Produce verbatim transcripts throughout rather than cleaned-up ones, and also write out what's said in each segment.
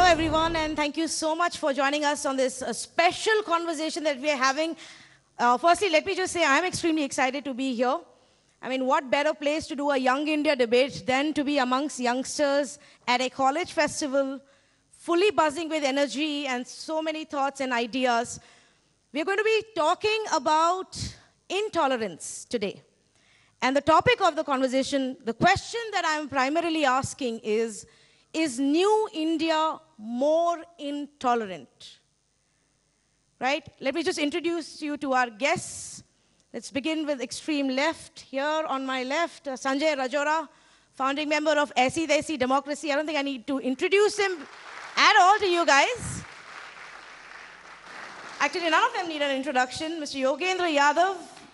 everyone, and thank you so much for joining us on this uh, special conversation that we are having. Uh, firstly, let me just say I'm extremely excited to be here. I mean, what better place to do a Young India debate than to be amongst youngsters at a college festival, fully buzzing with energy and so many thoughts and ideas. We're going to be talking about intolerance today. And the topic of the conversation, the question that I'm primarily asking is, is New India more intolerant? Right? Let me just introduce you to our guests. Let's begin with extreme left. Here on my left, uh, Sanjay Rajora, founding member of Aisi Desi Democracy. I don't think I need to introduce him at all to you guys. Actually, none of them need an introduction. Mister Yogendra Yadav.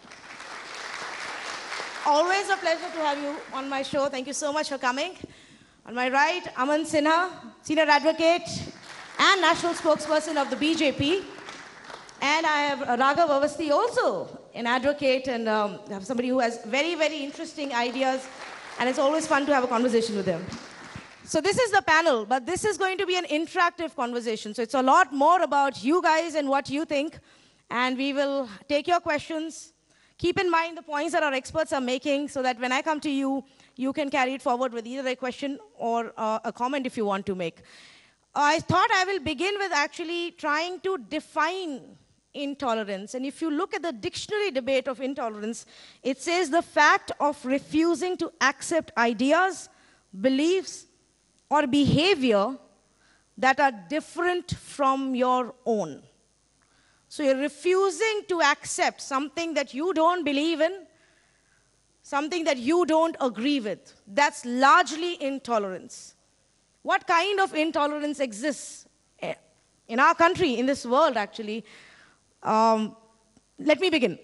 Always a pleasure to have you on my show. Thank you so much for coming. On my right, Aman Sinha, senior advocate and national spokesperson of the B J P. And I have Raghav Avasthi, also an advocate, and um, have somebody who has very, very interesting ideas, and it's always fun to have a conversation with him. So this is the panel, but this is going to be an interactive conversation. So it's a lot more about you guys and what you think, and we will take your questions. Keep in mind the points that our experts are making so that when I come to you, you can carry it forward with either a question or uh, a comment if you want to make. I thought I will begin with actually trying to define intolerance. And if you look at the dictionary debate of intolerance, it says the fact of refusing to accept ideas, beliefs, or behavior that are different from your own. So you're refusing to accept something that you don't believe in, something that you don't agree with. That's largely intolerance. What kind of intolerance exists in our country, in this world, actually? Um, let me begin.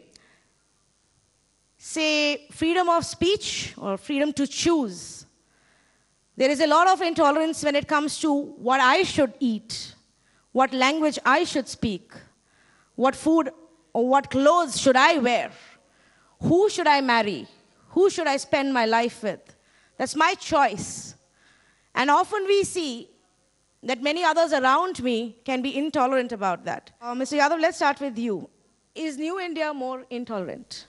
Say freedom of speech or freedom to choose. There is a lot of intolerance when it comes to what I should eat, what language I should speak, what food or what clothes should I wear, who should I marry, who should I spend my life with. That's my choice. And often we see that many others around me can be intolerant about that. Uh, Mister Yadav, let's start with you. Is New India more intolerant?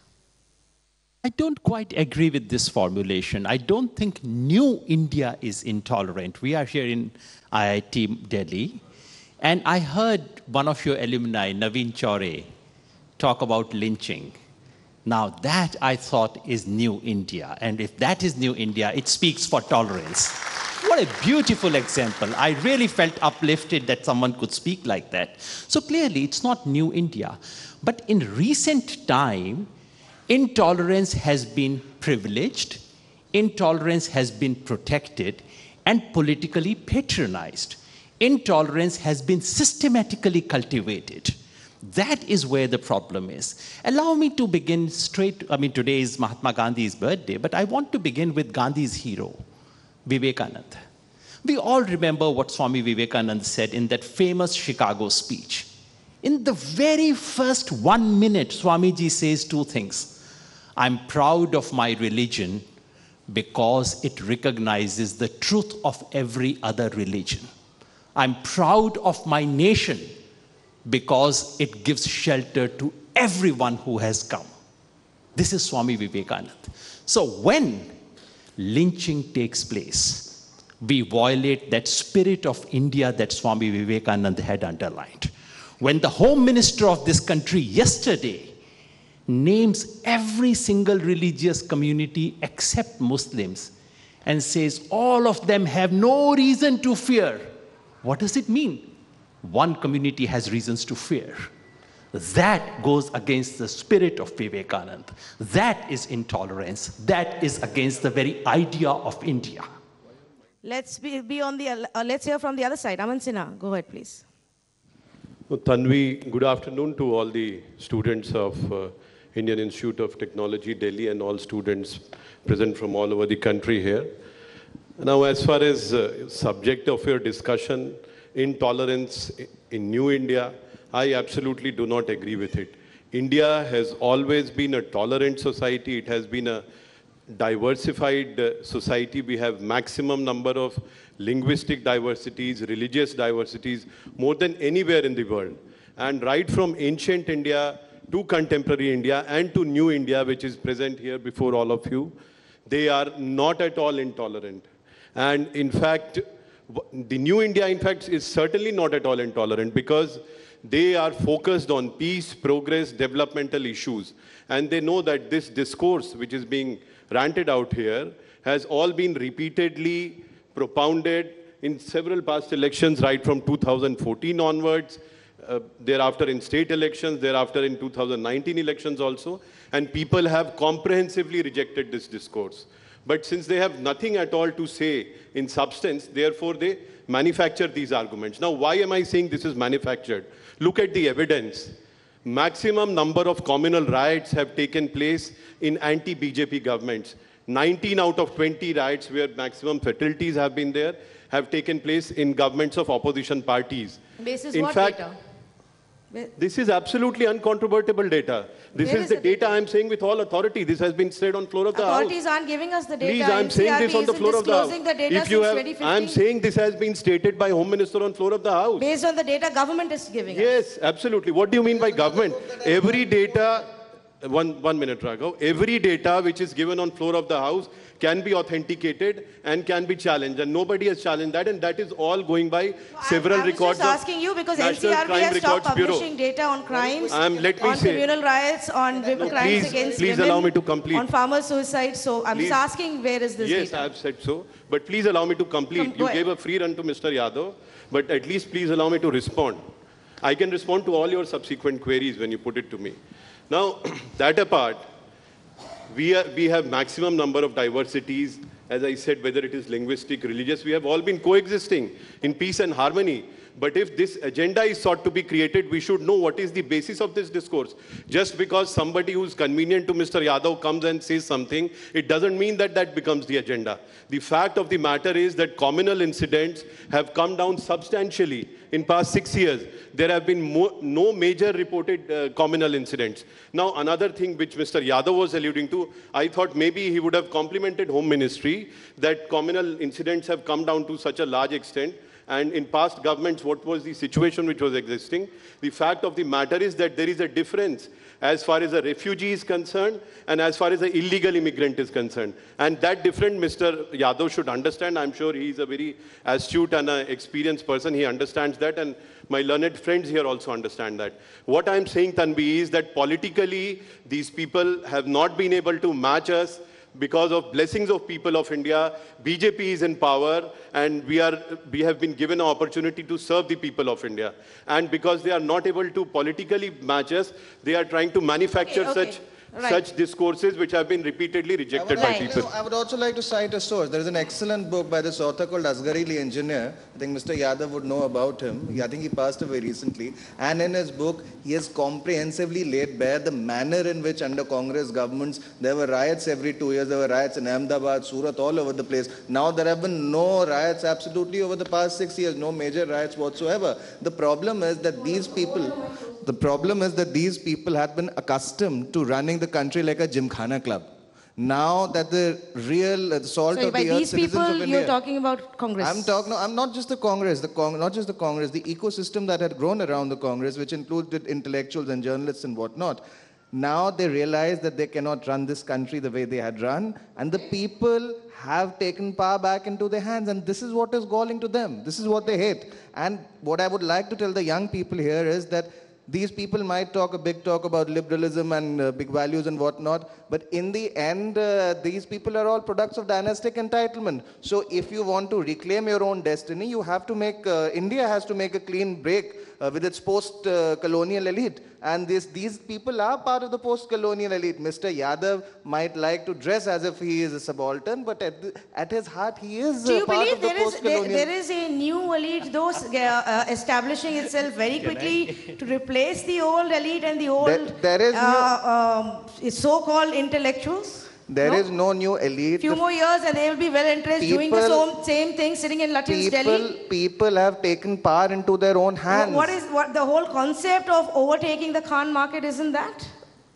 I don't quite agree with this formulation. I don't think New India is intolerant. We are here in I I T Delhi, and I heard one of your alumni, Naveen Chaure, talk about lynching. Now that, I thought, is New India. And if that is New India, it speaks for tolerance. What a beautiful example. I really felt uplifted that someone could speak like that. So clearly, it's not New India. But in recent time, intolerance has been privileged, intolerance has been protected, and politically patronized. Intolerance has been systematically cultivated. That is where the problem is. Allow me to begin straight. I mean, today is Mahatma Gandhi's birthday, but I want to begin with Gandhi's hero, Vivekananda. We all remember what Swami Vivekananda said in that famous Chicago speech. In the very first one minute, Swamiji says two things. I'm proud of my religion because it recognizes the truth of every other religion. I'm proud of my nation because it gives shelter to everyone who has come. This is Swami Vivekananda. So when lynching takes place, we violate that spirit of India that Swami Vivekananda had underlined. When the Home Minister of this country yesterday names every single religious community except Muslims and says all of them have no reason to fear, what does it mean? One community has reasons to fear. That goes against the spirit of Vivekananda. That is intolerance. That is against the very idea of India. Let's be, be on the. Uh, let's hear from the other side. Aman Sinha, go ahead, please. Well, Tanvi, good afternoon to all the students of uh, Indian Institute of Technology, Delhi, and all students present from all over the country here. Now, as far as uh, subject of your discussion, intolerance in New India, I absolutely do not agree with it. India has always been a tolerant society. It has been a diversified uh, society. We have maximum number of linguistic diversities, religious diversities, more than anywhere in the world. And right from ancient India to contemporary India and to new India, which is present here before all of you, they are not at all intolerant. And in fact, the new India, in fact, is certainly not at all intolerant because they are focused on peace, progress, developmental issues. And they know that this discourse, which is being ranted out here, has all been repeatedly propounded in several past elections, right from two thousand fourteen onwards, uh, thereafter in state elections, thereafter in two thousand nineteen elections also. And people have comprehensively rejected this discourse. But since they have nothing at all to say in substance, therefore they manufacture these arguments. Now, why am I saying this is manufactured? Look at the evidence. Maximum number of communal riots have taken place in anti-B J P governments. nineteen out of twenty riots where maximum fatalities have been there have taken place in governments of opposition parties. Basis in what fact, data? This is absolutely uncontrovertible data. This Where is is the the data I'm saying with all authority. This has been said on floor of the Authorities House. aren't giving us the data. Please, I'm saying this on the floor of the House. The data If you since have, twenty fifteen. I'm saying this has been stated by Home Minister on floor of the House. Based on the data government is giving us. Yes, absolutely. What do you mean by government? Every data, one, one minute, Raghav. Every data which is given on floor of the House can be authenticated and can be challenged. And nobody has challenged that. And that is all going by No, several I, I was records just asking you because National N C R B Crime has stopped Records Bureau. publishing data on crimes, Um, let me on say- communal riots, on No, crimes please- against please women, allow me to complete. on farmer suicide. So I'm Please. just asking where is this Yes, data? I have said so. But please allow me to complete. Come- go you gave ahead. a free run to Mister Yadav, but at least please allow me to respond. I can respond to all your subsequent queries when you put it to me. Now, that apart, we, are, we have maximum number of diversities. As I said, whether it is linguistic, religious, we have all been coexisting in peace and harmony. But if this agenda is sought to be created, we should know what is the basis of this discourse. Just because somebody who's convenient to Mister Yadav comes and says something, it doesn't mean that that becomes the agenda. The fact of the matter is that communal incidents have come down substantially in past six years. There have been mo no major reported uh, communal incidents. Now, another thing which Mister Yadav was alluding to, I thought maybe he would have complimented Home Ministry that communal incidents have come down to such a large extent. And in past governments, what was the situation which was existing? The fact of the matter is that there is a difference as far as a refugee is concerned and as far as an illegal immigrant is concerned. And that difference, Mister Yadav should understand. I'm sure he is a very astute and an experienced person. He understands that, and my learned friends here also understand that. What I'm saying, Tanvi, is that politically, these people have not been able to match us. Because of blessings of people of India, B J P is in power, and we, are, we have been given an opportunity to serve the people of India. And because they are not able to politically match us, they are trying to manufacture Okay, okay. such, Right. such discourses which have been repeatedly rejected by Right. people. No, I would also like to cite a source. There is an excellent book by this author called Asgarili Engineer. I think Mister Yadav would know about him. He, I think he passed away recently. And in his book, he has comprehensively laid bare the manner in which under Congress governments, there were riots every two years. There were riots in Ahmedabad, Surat, all over the place. Now there have been no riots absolutely over the past six years, no major riots whatsoever. The problem is that these people, the problem is that these people had been accustomed to running the country like a gymkhana club. Now that the real uh, salt So of by the earth these citizens people, of you're India. talking about Congress. I'm talking. No, I'm not just the Congress. The Cong not just the Congress. The ecosystem that had grown around the Congress, which included intellectuals and journalists and whatnot. Now they realize that they cannot run this country the way they had run, and the people have taken power back into their hands, and this is what is galling to them. This is what they hate. And what I would like to tell the young people here is that these people might talk a big talk about liberalism and uh, big values and whatnot, but in the end, uh, these people are all products of dynastic entitlement. So if you want to reclaim your own destiny, you have to make, uh, India has to make a clean break uh, with its post-colonial uh, elite. And this, these people are part of the post-colonial elite. Mister Yadav might like to dress as if he is a subaltern, but at, the, at his heart, he is Do uh, you part believe of the there is, post-colonial... there, there is a new elite, though, uh, uh, establishing itself very quickly to replace the old elite and the old There- there is uh, um, so-called intellectuals? There no? is no new elite. Few The more years and they will be well entrenched doing the People- same, same thing, sitting in Lutyens, people, Delhi. people have taken power into their own hands. What is what the whole concept of overtaking the Khan market? Isn't that?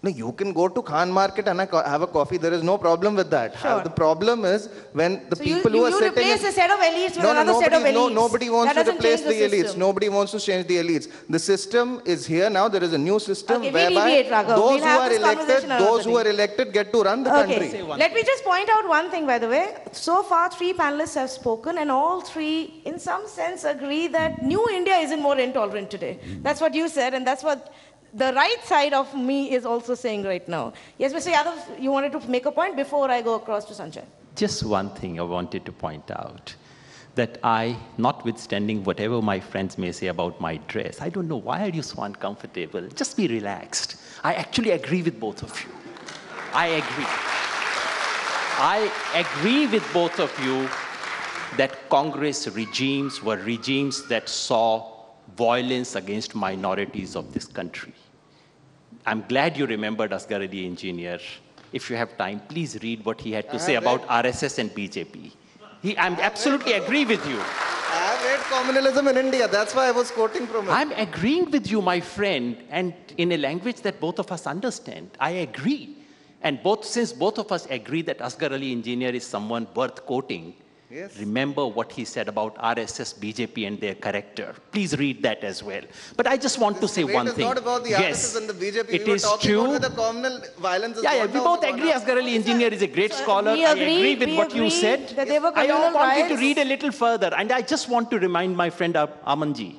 No, you can go to Khan Market and have a coffee. There is no problem with that. Sure. The problem is when the so people you, you, who are you sitting... replace in, a set of elites with no, another no, set of elites. No, nobody wants that to replace the, the elites. system. Nobody wants to change the elites. The system is here now. There is a new system okay, whereby deviate, Raghav. those we'll who are elected, those who thing. are elected get to run the okay. country. Let me just point out one thing, by the way. So far, three panelists have spoken, and all three, in some sense, agree that New India isn't more intolerant today. That's what you said, and that's what the right side of me is also saying right now. Yes, Mister Yadav, you wanted to make a point before I go across to Sanjay. Just one thing I wanted to point out, that I, notwithstanding whatever my friends may say about my dress, I don't know, why are you so uncomfortable? Just be relaxed. I actually agree with both of you. I agree. I agree with both of you that Congress regimes were regimes that saw violence against minorities of this country. I'm glad you remembered Asghar Ali Engineer. If you have time, please read what he had to I say about read. R S S and B J P. He, I'm absolutely read. agree with you. I have read communalism in India. That's why I was quoting from it. I'm agreeing with you, my friend, and in a language that both of us understand. I agree. And both, since both of us agree that Asghar Ali Engineer is someone worth quoting, yes. Remember what he said about R S S, B J P and their character. Please read that as well. But I just want this to say one is thing. Not about the yes, R S S and the B J P. It we is were talking true. About the communal violence. Yeah, yeah, we both agree Asghar Ali Engineer is a great so scholar. we agree, I agree with we what agree you said. That they were I want riots. you to read a little further. And I just want to remind my friend Amanji.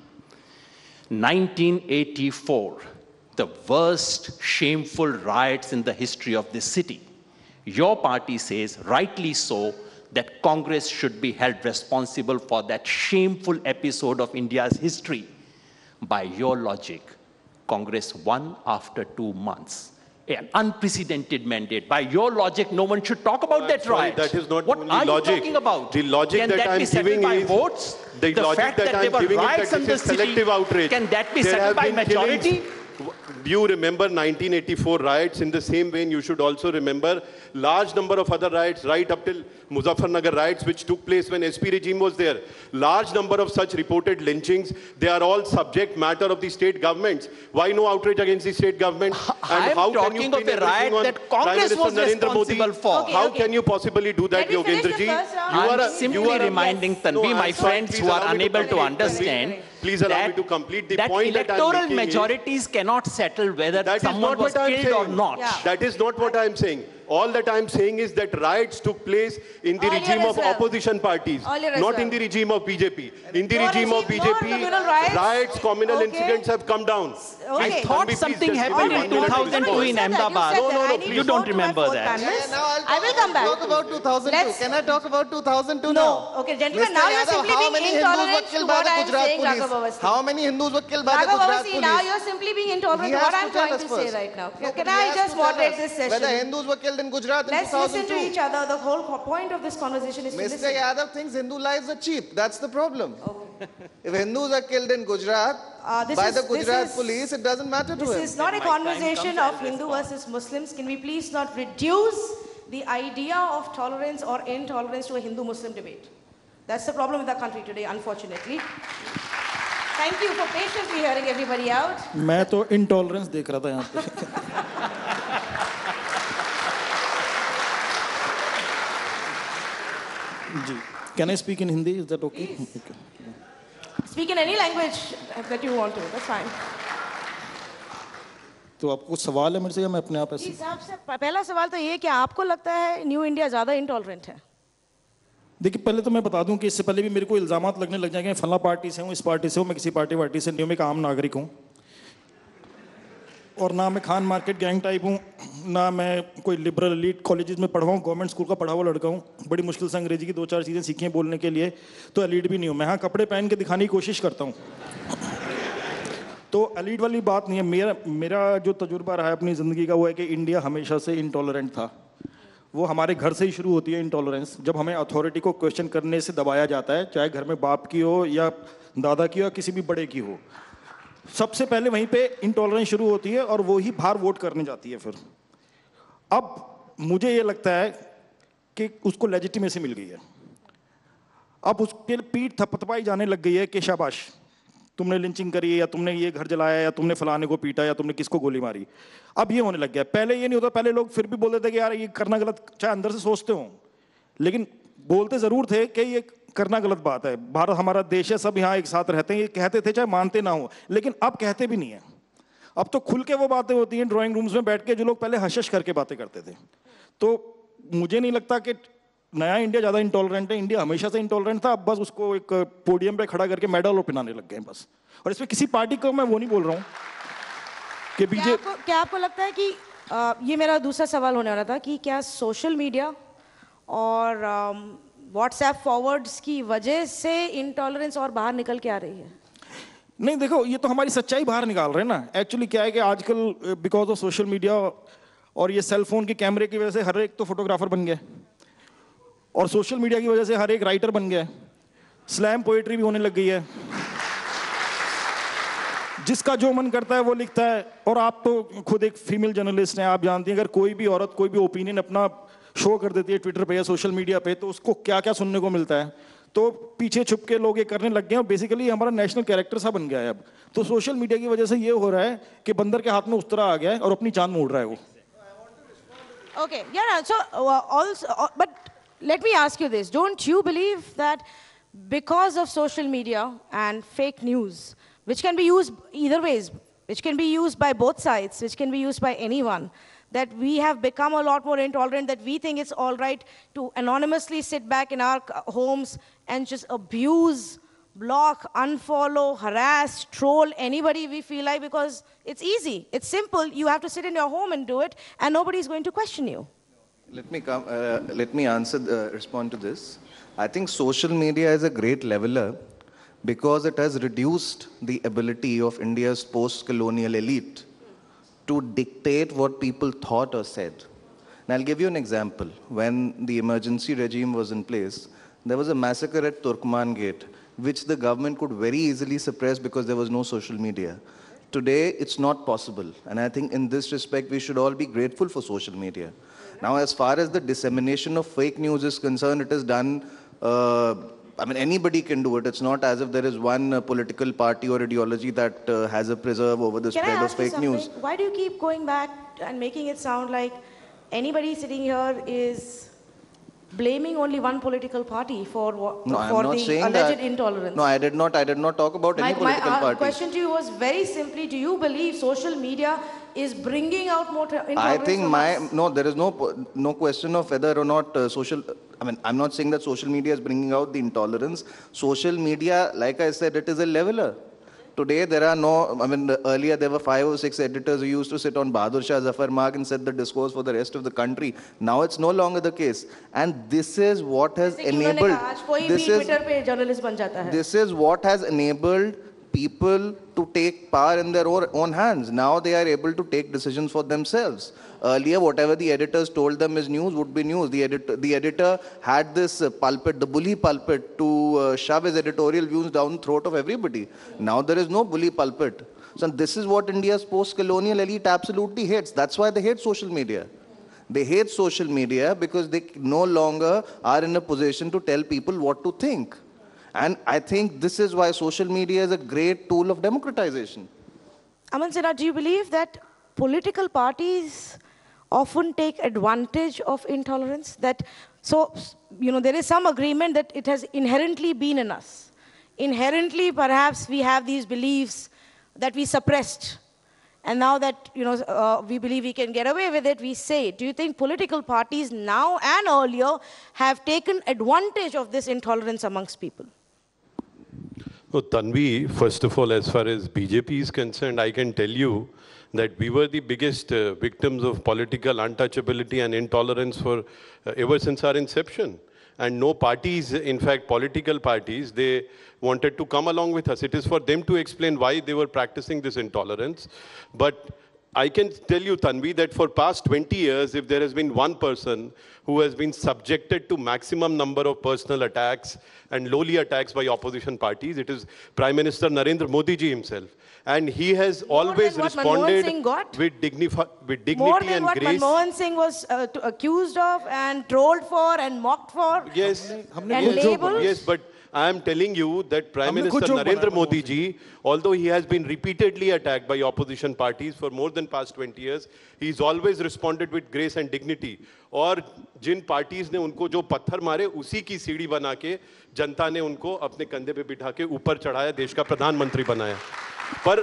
nineteen eighty-four, the worst shameful riots in the history of this city. Your party says, rightly so, that Congress should be held responsible for that shameful episode of India's history. By your logic, Congress won after two months. An unprecedented mandate. By your logic, no one should talk about that Sorry, riot. that is not what only are logic. you talking about? The logic can that, that I'm be settled giving by is votes? The, the logic fact that, that I'm there were giving riots is that in this the is collective city, outrage. can that be there settled by majority? Killings. You remember nineteen eighty-four riots. In the same vein, you should also remember large number of other riots right up till Muzaffarnagar riots, which took place when S P regime was there. Large number of such reported lynchings. They are all subject matter of the state governments. Why no outrage against the state government? And I'm how talking can you of a riot that Congress was responsible for. Okay, how okay. can you possibly do that, Yogendra ji? I'm a, simply you are reminding a, Tanvi, no, my friends who are unable to, to understand. Please allow that, me to complete the that point that I'm making. Electoral majorities cannot settle whether that someone was killed or not. Yeah. That is not what I'm saying. All that I'm saying is that riots took place in the Earlier regime of well. opposition parties, Earlier not well. in the regime of B J P. In the Your regime of B J P, riots, riots, communal okay. incidents have come down. Okay. I thought Please, something please, happened in two thousand two in Ahmedabad. No, no, no, You don't remember that. Yeah, yeah, now I'll I will come back. talk about two thousand two. Let's, Can I talk about two thousand two no. now? Okay, gentlemen, Mister now you're Yadav, simply how being many Hindus intolerant were to killed by what the I'm Gujarat saying, police? Raghav Awasthi. How many Hindus were killed by the Raghav Gujarat Awasthi, police? now you're simply being intolerant He to has what to I'm tell trying us to first. say right now. No, Can but he I has just to tell moderate us this session? Whether Hindus were killed in Gujarat in Let's two thousand two. listen to each other. The whole point of this conversation is to Mister listen. Yadav thinks Hindu lives are cheap. That's the problem. Okay. If Hindus are killed in Gujarat uh, by is, the Gujarat is, police, it doesn't matter to this him. This is not a conversation of Hindu versus Muslims. Can we please not reduce the idea of tolerance or intolerance to a Hindu-Muslim debate? That's the problem with our country today, unfortunately. Thank you for patiently hearing everybody out. मैं तो intolerance देख रहा था यहाँ पे. जी. Can I speak in Hindi? Is that okay? Please. Okay. Speak in any language that you want to. That's fine. तो आपको सवाल है मेरे से या मैं अपने आप ऐसे? इस हिसाब से पहला सवाल तो ये कि आपको लगता है न्यू इंडिया ज़्यादा इंटॉलरेंट है? देखिए पहले तो मैं बता दूं कि इससे पहले भी मेरे को इल्जामात लगने लग जाएंगे फला पार्टी से हूँ इस पार्टी से हूँ मैं किसी पार्टी वार्टी से नहीं हूँ मैं एक आम नागरिक हूँ और ना मैं खान मार्केट गैंग टाइप हूँ ना मैं कोई लिबरल एलीट कॉलेजेस में पढ़ा हूँ गवर्नमेंट स्कूल का पढ़ा हुआ लड़का हूँ बड़ी मुश्किल से अंग्रेजी की दो चार चीज़ें सीखी हैं बोलने के लिए तो एलीट भी नहीं हूँ मैं हाँ कपड़े पहन के दिखाने की कोशिश करता हूँ तो एलीट वाली बात नहीं है मेरा मेरा जो तजुर्बा रहा है अपनी ज़िंदगी का वो है कि इंडिया हमेशा से इंटॉलरेंट था वो हमारे घर से ही शुरू होती है इंटॉलरेंस जब हमें अथॉरिटी को क्वेश्चन करने से दबाया जाता है चाहे घर में बाप की हो या दादा की हो या किसी भी बड़े की हो सबसे पहले वहीं पे इंटॉलरेंस शुरू होती है और वो ही बाहर वोट करने जाती है फिर अब मुझे ये लगता है कि उसको लेजिटिमेसी मिल गई है अब उसके पीठ थपथपाई जाने लग गई है कि शाबाश तुमने लिंचिंग करी या तुमने ये घर जलाया या तुमने फलाने को पीटा या तुमने किसको गोली मारी। अब ये होने लग गया। पहले ये नहीं होता, पहले लोग फिर भी बोलते थे कि यार ये करना गलत, चाहे अंदर से सोचते हो, लेकिन बोलते जरूर थे कि ये करना गलत बात है, भारत हमारा देश है, सब यहाँ एक साथ रहते हैं, ये कहते थे चाहे मानते ना हो। लेकिन अब कहते भी नहीं है, अब तो खुल के वो बातें होती हैं ड्राइंग रूम्स में बैठ के, जो लोग पहले हश हश करके बातें करते थे। तो मुझे नहीं लगता कि नया इंडिया ज़्यादा इंटॉलरेंट है, इंडिया हमेशा से इंटॉलरेंट था, अब बस उसको एक पोडियम पे खड़ा करके मेडल पिनाने लग गए बस। और इसमें किसी पार्टी को मैं वो नहीं बोल रहा हूँ कि क्या आपको, क्या आपको लगता है कि आ, ये मेरा दूसरा सवाल होने वाला था कि क्या सोशल मीडिया और व्हाट्सएप फॉरवर्ड्स की वजह से इंटॉलरेंस और बाहर निकल के आ रही है? नहीं, देखो ये तो हमारी सच्चाई बाहर निकाल रहे हैं ना। एक्चुअली क्या है कि आजकल बिकॉज ऑफ सोशल मीडिया और ये सेल फोन के कैमरे की वजह से हर एक तो फोटोग्राफर बन गया, और सोशल मीडिया की वजह से हर एक राइटर बन गया, स्लैम पोएट्री भी होने लग गई है, जिसका जो मन करता है वो लिखता है। और आप तो खुद एक फीमेल जर्नलिस्ट हैं, आप जानती हैं अगर कोई भी औरत कोई भी ओपिनियन अपना शो कर देती है ट्विटर पे या सोशल मीडिया पे, तो उसको क्या क्या सुनने को मिलता है। तो पीछे छुप के लोग ये करने लग गए हैं, और बेसिकली हमारा नेशनल कैरेक्टर सा बन गया है अब। तो सोशल मीडिया की वजह से ये हो रहा है कि बंदर के हाथ में उस्तरा आ गया है और अपनी जान मोड़ रहा है वो। Okay, yeah, so uh, also, uh, but let me ask you this. Don't you believe that because of social media and fake news, which can be used either ways, which can be used by both sides, which can be used by anyone, that we have become a lot more intolerant, that we think it's all right to anonymously sit back in our homes and just abuse, block, unfollow, harass, troll anybody we feel like, because it's easy, it's simple, you have to sit in your home and do it, and nobody's going to question you. Let me come, uh, let me answer, uh, respond to this. I think social media is a great leveler because it has reduced the ability of India's post-colonial elite to dictate what people thought or said. And I'll give you an example. When the emergency regime was in place, there was a massacre at Turkman Gate, which the government could very easily suppress because there was no social media. Today, it's not possible. And I think in this respect, we should all be grateful for social media. Now, as far as the dissemination of fake news is concerned, it is done, uh, I mean, anybody can do it. It's not as if there is one uh, political party or ideology that uh, has a preserve over the Can spread I of ask you fake something? news. Why do you keep going back and making it sound like anybody sitting here is blaming only one political party for, what, No, for I'm not the saying alleged that. intolerance? No, I did not. I did not talk about My, any political my uh, party. question to you was very simply, do you believe social media is bringing out more intolerance? I think from my us? no, there is no po- no question of whether or not uh, social. I mean, I'm not saying that social media is bringing out the intolerance. Social media, like I said, it is a leveler. Today there are no. I mean, earlier there were five or six editors who used to sit on Bahadur Shah Zafar Mark and set the discourse for the rest of the country. Now it's no longer the case, and this is what has जैसे कि उन्होंने enabled. कहा, आज कोई This भी is Twitter पे journalist बन जाता है. this is what has enabled people to take power in their own, own hands. Now they are able to take decisions for themselves. Earlier, whatever the editors told them is news would be news. The editor, the editor had this uh, pulpit, the bully pulpit, to uh, shove his editorial views down the throat of everybody. Now there is no bully pulpit. So this is what India's post-colonial elite absolutely hates. That's why they hate social media. They hate social media because they no longer are in a position to tell people what to think. And I think this is why social media is a great tool of democratization. Aman Sinha, do you believe that political parties often take advantage of intolerance? That, so, you know, there is some agreement that it has inherently been in us. Inherently, perhaps, we have these beliefs that we suppressed. And now that, you know, uh, we believe we can get away with it, we say it. Do you think political parties now and earlier have taken advantage of this intolerance amongst people? So, Tanvi, first of all, as far as B J P is concerned, I can tell you that we were the biggest uh, victims of political untouchability and intolerance for uh, ever since our inception. And no parties, in fact, political parties, they wanted to come along with us. It is for them to explain why they were practicing this intolerance. But I can tell you, Tanvi, that for past twenty years, if there has been one person who has been subjected to maximum number of personal attacks and lowly attacks by opposition parties, it is Prime Minister Narendra Modi ji himself. And he has More always than what responded Manmohan Singh got? with, dignifi with dignity More than and what grace. Manmohan Singh was uh, to, accused of and trolled for and mocked for Yes, and labeled? yes, but I am telling you that Prime Minister Narendra Modi ji, although he has been repeatedly attacked by opposition parties for more than past twenty years, he's always responded with grace and dignity. और जिन parties ने उनको जो पत्थर मारे, उसी की सीढ़ी बना के जनता ने उनको अपने कंधे पे बिठा के ऊपर चढ़ाया, देश का प्रधानमंत्री बनाया. पर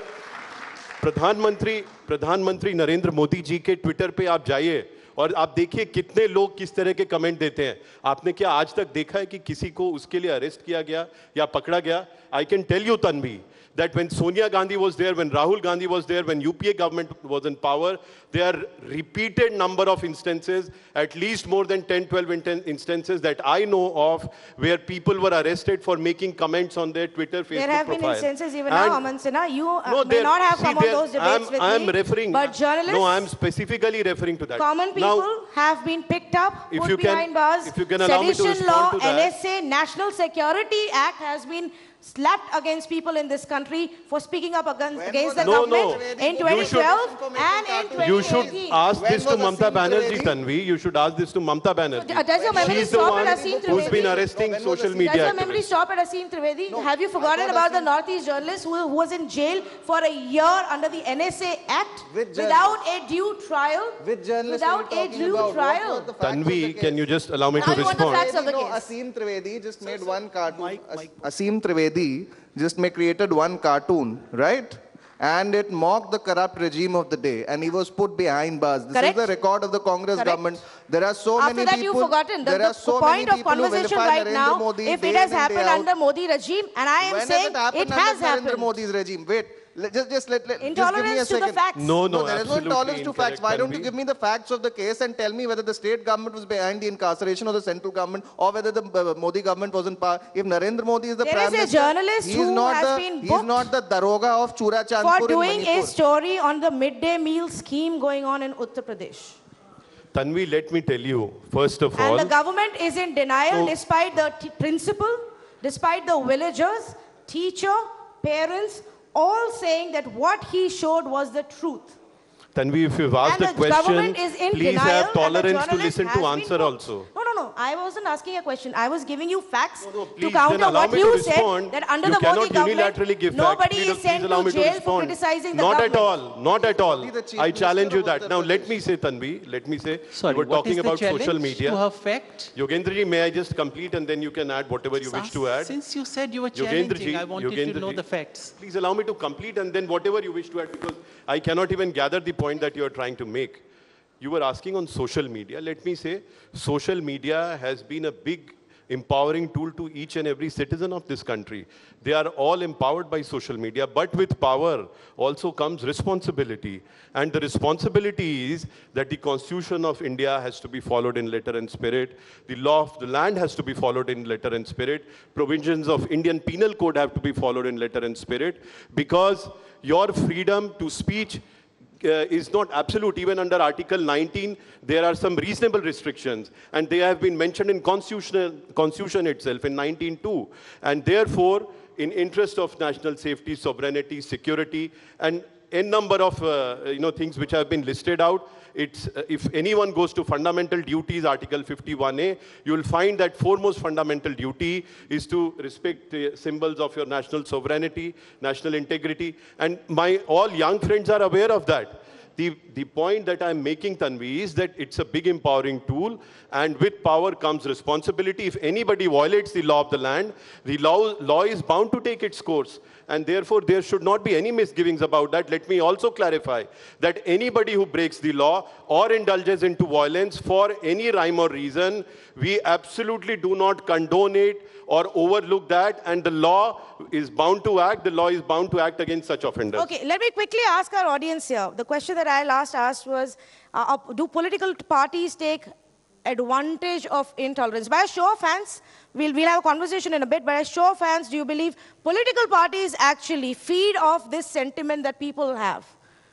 प्रधानमंत्री प्रधानमंत्री नरेंद्र मोदी जी के ट्विटर पे आप जाइए और आप देखिए कितने लोग किस तरह के कमेंट देते हैं. आपने क्या आज तक देखा है कि किसी को उसके लिए अरेस्ट किया गया या पकड़ा गया? I can tell you, Tanvi, that when Sonia Gandhi was there, when Rahul Gandhi was there, when U P A government was in power, there are repeated number of instances, at least more than ten, twelve instances that I know of, where people were arrested for making comments on their Twitter, Facebook profile. There have profile. been instances even and now, Aman Sinha. You uh, no, may not have see, come on those debates I'm, with I'm me, referring, but journalists, no, I'm specifically referring to that. common people now, have been picked up, if put you can, behind bars. if you can allow me to Sedition respond law, to that. N S A, National Security Act has been slapped against people in this country for speaking up against, against the no, government no. in twenty twelve and in twenty eighteen. You should ask When this to was Mamata Aseem Banerjee, Trivedi? Tanvi. You should ask this to Mamata Banerjee. Uh, Does your memory She's the stop one at Aseem who's been Trivedi? arresting No, when was social Aseem- media Does your memory activists. stop at Aseem Trivedi? No, Have you I forgotten thought about the Aseem- Northeast journalist who, who was in jail for a year under the N S A Act Which without a due trial? Which journalist Without are a you talking due about? What trial. were the facts of the Tanvi, case? can you just allow me Now to you want the respond? facts of the No, case. Aseem Trivedi just made one cartoon. As- Aseem Trivedi just made, created one cartoon, right? And it mocked the corrupt regime of the day. And he was put behind bars. This Correct. is the record of the Congress Correct. government. There are so After many that, people. you've forgotten. The, there the, are so the point many of people who conversation vilify right Narendra now, Modi if day it has in and day happened out. under Modi regime, and I am When saying has it happened it has under Narendra happened. Modi's regime? Wait. Let, just, just let, let just give me a Intolerance to second. the facts. No, no, No, there is no absolutely intolerance to facts. incorrect, Why don't you Tanvi. give me the facts of the case and tell me whether the state government was behind the incarceration of the central government or whether the uh, Modi government was in power? If Narendra Modi is the There prime is a minister, journalist he's who not has the, been he's booked not the Daroga of Chura Chandpur for doing in a Manipur. story on the midday meal scheme going on in Uttar Pradesh. Tanvi, let me tell you, first of all. And the government is in denial So- despite the t- principal, despite the villagers, teacher, parents, all saying that what he showed was the truth. Tanvi, if you've asked And a the question, government is in please denial have and the tolerance to journalist listen has to been answer booked. also. No, no, no. I wasn't asking a question. I was giving you facts No, no, to please, counter then allow what me you to said, respond. that under You the Modi cannot unilaterally government, give nobody facts. Please, is sent please allow to me to jail for respond. criticizing the Not government. at all. Not at all. Only the chief I challenge minister you of that. Uttar Now, let Pradesh. me say, Tanvi, let me say, Sorry, we were what talking is the about social challenge media. to her fact? Yogendra ji, may I just complete and then you can add whatever you wish to add? Since you said you were Yogendra challenging, ji, I wanted Yogendra to know ji, the facts. Please allow me to complete and then whatever you wish to add, because I cannot even gather the point that you are trying to make. You were asking on social media. Let me say, social media has been a big empowering tool to each and every citizen of this country. They are all empowered by social media, but with power also comes responsibility. And the responsibility is that the Constitution of India has to be followed in letter and spirit. The law of the land has to be followed in letter and spirit. Provisions of Indian Penal Code have to be followed in letter and spirit, because your freedom to speech Uh, is not absolute. Even under Article nineteen, there are some reasonable restrictions, and they have been mentioned in constitutional constitution itself in nineteen two. And therefore, in interest of national safety, sovereignty, security, and a number of uh, you know things which have been listed out, it's uh, if anyone goes to fundamental duties, Article fifty-one A, you will find that foremost fundamental duty is to respect the symbols of your national sovereignty, national integrity, and my all young friends are aware of that. The, the point that I'm making, Tanvi, is that it's a big empowering tool, and with power comes responsibility. If anybody violates the law of the land, the law, law is bound to take its course. And therefore, there should not be any misgivings about that. Let me also clarify that anybody who breaks the law or indulges into violence for any rhyme or reason, we absolutely do not condone it or overlook that. And the law is bound to act. The law is bound to act against such offenders. Okay, let me quickly ask our audience here. The question that I last asked was, uh, do political parties take advantage of intolerance? By a show of hands, we'll, we'll have a conversation in a bit, but by a show of hands, do you believe political parties actually feed off this sentiment that people have?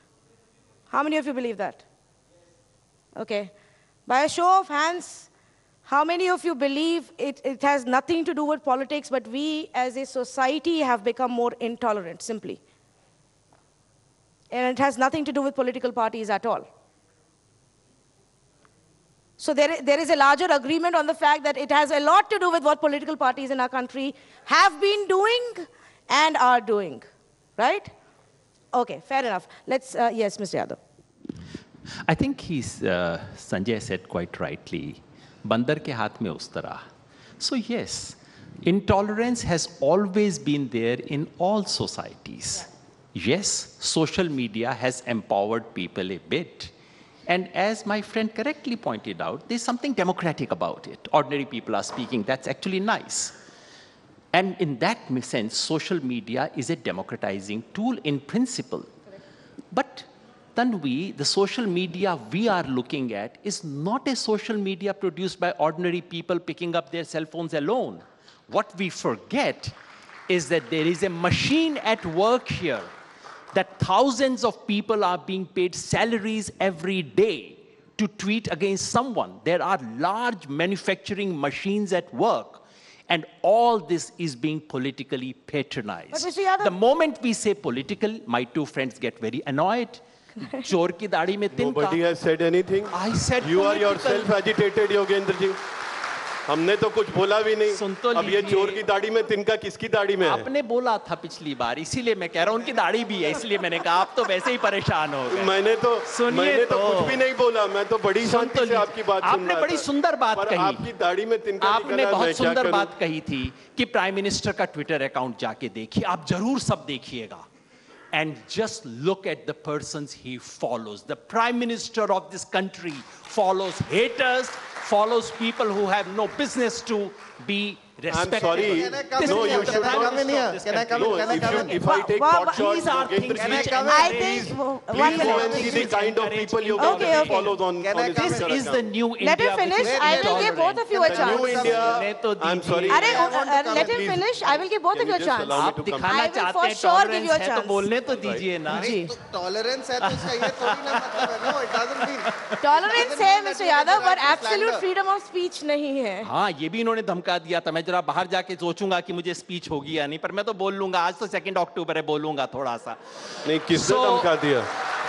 How many of you believe that? Okay. By a show of hands, how many of you believe it, it has nothing to do with politics, but we as a society have become more intolerant, simply? And it has nothing to do with political parties at all. So there, there is a larger agreement on the fact that it has a lot to do with what political parties in our country have been doing and are doing, right? Okay, fair enough. Let's, uh, yes, Mister Yadav. I think he's, uh, Sanjay said quite rightly, bandar ke haath mein ustara. So yes, intolerance has always been there in all societies. Yes, social media has empowered people a bit. And as my friend correctly pointed out, there's something democratic about it. Ordinary people are speaking, that's actually nice. And in that sense, social media is a democratizing tool in principle. But Tanvi, the social media we are looking at is not a social media produced by ordinary people picking up their cell phones alone. What we forget is that there is a machine at work here, that thousands of people are being paid salaries every day to tweet against someone. There are large manufacturing machines at work, and all this is being politically patronized. But Mister Yadav, the moment we say political, my two friends get very annoyed. Chor ki daadi mein tinka. Nobody has said anything. I said You are political. yourself agitated, Yogendra ji. हमने तो कुछ बोला भी नहीं। सुन तो अब ये चोर की दाढ़ी में तिनका किसकी दाढ़ी में है? आपने बोला था पिछली बार, इसीलिए मैं कह रहा हूँ उनकी दाढ़ी भी है, इसलिए मैंने कहा आप तो वैसे ही परेशान हो गए। मैंने तो मैंने तो कुछ भी नहीं बोला, मैं तो बड़ी शांति से आपकी बात सुन रहा था। आपने बड़ी सुंदर बात कही। आपकी दाढ़ी में तिनका आपने बहुत सुंदर बात कही थी कि प्राइम मिनिस्टर का ट्विटर अकाउंट जाके देखिए, आप जरूर सब देखिएगा। And just look at the persons he follows. The Prime Minister of this country follows haters, follows people who have no business to be respected. I'm sorry. Can I come no, in you here? should Can I not come in here? Can I come in? No, Can I if, come you, in? if I take Well, pot shots, these are Yogendra things ji, which I please, think, please okay, go and okay. see the kind of people you Okay, okay. follows on, Can on I his come This Twitter is the account. new India. Let him finish. which is I will give both intolerant. of you a The chance. new India, I'm sorry. Arey, I want to uh, come let in, him please. finish. I will give both Can of you a you just chance. allow me आप to come? दिखाना I will चाहते for हैं sure give you a tolerance है तो chance. बोलने तो दीजिए ना। जी. टॉलरेंस है तो इसका ये थोड़ी ना मतलब है। No, it doesn't mean. Tolerance है mister Yadav, but absolute freedom of speech नहीं है। हाँ, ये भी इन्होंने धमका दिया था। मैं जरा बाहर जाके सोचूंगा कि मुझे स्पीच होगी या नहीं, पर मैं तो बोल लूंगा। आज तो सेकंड अक्टूबर है, बोलूंगा थोड़ा सा। नहीं, किसने धमका दिया?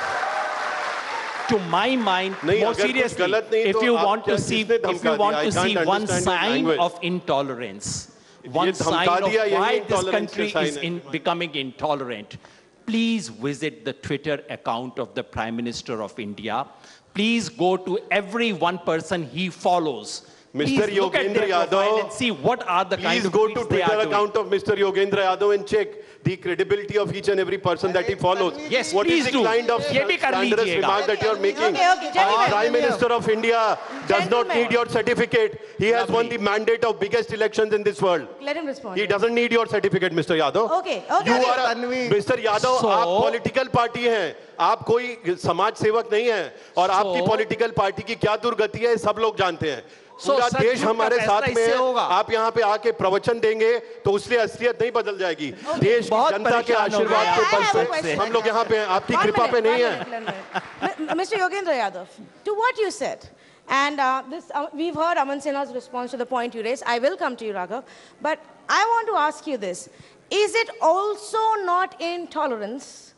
To my mind, नहीं, more अगर कुछ seriously, गलत नहीं if तो you आप want क्या- to see, किसने if धमका you want दिया? to I see can't one understand your sign language. of intolerance, one ये sign धमका of दिया, यही why this intolerance country का is sign है। in becoming intolerant, please visit the Twitter account of the Prime Minister of India. Please go to every one person he follows. Mister Please look at Yogendra their profile Yadav, and see what are the kind Please of go to tweets they Twitter are doing. account of Mister Yogendra Yadav and check the credibility of each and every person that he follows. Yes, What please is the do. kind of ये भी कर slanderous लीजिएगा। remark that you are making? Okay, okay, Our gentlemen. Prime Minister of India does not Gentlemen. need your certificate. He has won the mandate of biggest elections in this world. Let him respond. He doesn't need your certificate, Mister Yadav. Okay, okay. You okay. are a, Tanvi. Mister Yadav, So- आप political party हैं, आप कोई समाज सेवक नहीं हैं, और आपकी So- पॉलिटिकल पार्टी की क्या दुर्गति है सब लोग जानते हैं। So पूरा सच देश झूठ का हमारे फैसला साथ में इससे है। होगा। आप यहाँ पे आके प्रवचन देंगे तो उससे असलियत नहीं बदल जाएगी। देश की बहुत जनता के परेशान हो आशीर्वाद गए के हैं। बल I have a से question. हम लोग यहाँ पे हैं, आपकी One कृपा पे minute, नहीं one है। minute, one minute. Mister Yogendra Yadav, to what you said, and uh, this, uh, we've heard Aman Sinha's response to the point you raised. I will come to you, Raghav. But I want to ask you this. Is it also not intolerance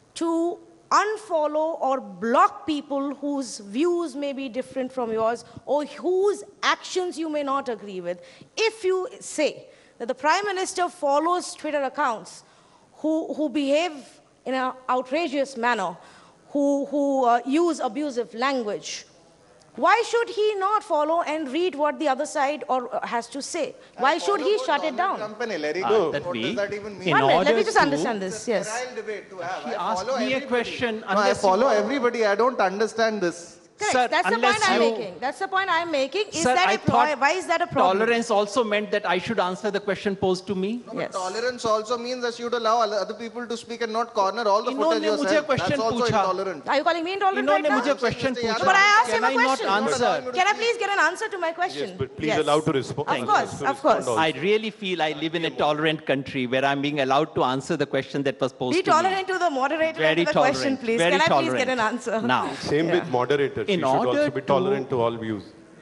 to unfollow or block people whose views may be different from yours or whose actions you may not agree with? If you say that the Prime Minister follows Twitter accounts who, who behave in an outrageous manner, who, who uh, use abusive language, why should he not follow and read what the other side or uh, has to say? Why should he shut it down? Company, let it Uh, go. that What we- does that even mean? in One minute, let me order just to- understand this, yes. Sterile debate to have. He I asked follow me a everybody. question. No, I unless follow you- everybody. I don't understand this. Correct. Sir, That's the point unless I'm you- making. That's the point I'm making. Is Sir, that I a pro- thought why is that a problem? tolerance also meant that I should answer the question posed to me? No, but Yes. tolerance also means that you should allow other people to speak and not corner all the इन्होंने footage yourself. मुझे question That's also पूछा। intolerant. Are you calling me intolerant right इन्होंने now? मुझे question Mister पूछा। But I asked Can him a I not question. answer? Can I please get an answer to my question? Yes, but please allow to respond. Of course, of course. I really feel I live in a tolerant country where I'm being allowed to answer the question that was posed Be to me. tolerant to the moderator Very and to the tolerant. question, please. Very Can I tolerant. please get an answer? Now, Same with moderators. In You should order also be to- tolerant to all views.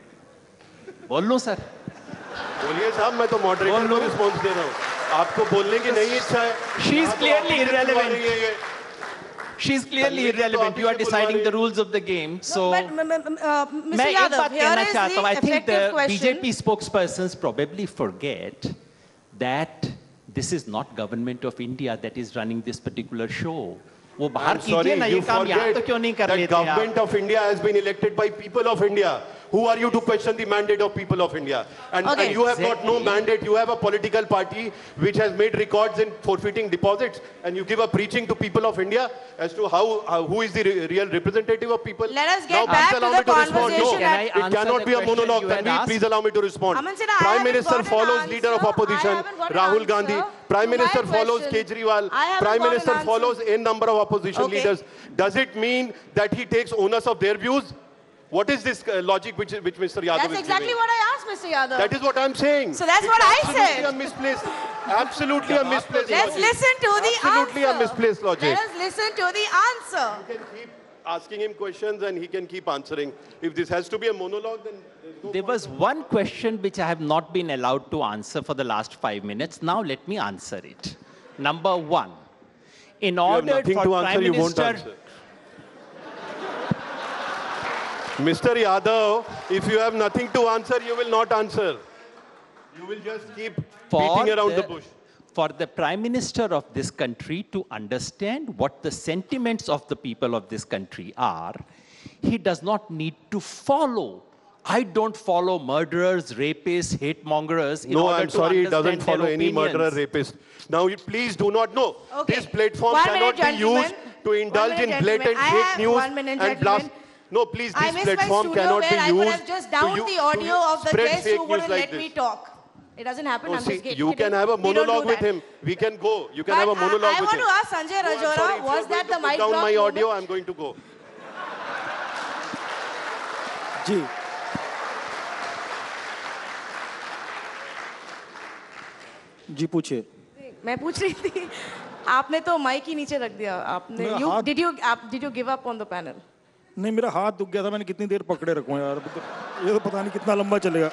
बोल लो sir. बोलिए साहब, मैं तो moderator को response दे रहा हूँ। आपको बोलने की नहीं इच्छा है। She is आप तो clearly opposite irrelevant. करवा रही है ये। She's clearly irrelevant. You are deciding the rules of the game. So, no, but, uh, Mister मैं एक बात कहना चाहता हूँ. I think the question. B J P spokespersons probably forget that this is not government of India that is running this particular show. वो बाहर कीजिए ना ये काम यहाँ तो क्यों नहीं कर लेते आप? The government of India has been elected by people of India. Who are you to question the mandate of people of India? And, okay. and you have exactly. got no mandate. You have a political party which has made records in forfeiting deposits, and you give a preaching to people of India as to how, how who is the re real representative of people. Let us get now, back to the to conversation. No, Can I it cannot be a monologue. Tanvi, please allow me to respond. Sinha, Prime Minister follows leader of opposition, Rahul Gandhi. Prime Minister follows Kejriwal. Prime Minister follows a number of opposition okay. leaders. Does it mean that he takes onus of their views? What is this uh, logic which, which Mister Yadav That's is exactly giving? what I asked, Mister Yadav. That is what I'm saying. So that's it's what I absolutely said. A misplaced, absolutely a misplaced Let's logic. listen to the absolutely answer. a misplaced logic. Let us listen to the answer. You can keep asking him questions and he can keep answering. If this has to be a monologue, then no there was one question which I have not been allowed to answer for the last five minutes. Now let me answer it. Number one, in order for to Prime answer, you won't Minister... answer. Mister Yadav, if you have nothing to answer, you will not answer. You will just keep beating around the, the bush. For the Prime Minister of this country to understand what the sentiments of the people of this country are, he does not need to follow. I don't follow murderers, rapists, hate mongers. In no, order I'm to sorry, he doesn't follow any opinions. murderer, rapist. Now, you please do not know. Okay. This platform one cannot minute, be used to indulge minute, in blatant I fake news one minute, and blast. No, please, I this miss platform my cannot where be I used would have just downed to, the audio to of the spread guest fake who news wouldn't like let this. me talk. It doesn't happen. No, I'm see, just kidding. you can have a We don't monologue do with that. him. We can go. You can But have a monologue I, I with want him. to ask Sanjay No, I'm Rajora, sorry, if was you're that going the to put mic down drop my moment? audio, I'm going to go. जी जी पूछिए. मैं पूछ रही थी आपने तो mic ही नीचे रख दिया आपने मेरा you हाथ- did you आप did you give up on the panel नहीं मेरा हाथ दुख गया था मैंने कितनी देर पकड़े रखूं यार ये तो पता नहीं कितना लंबा चलेगा.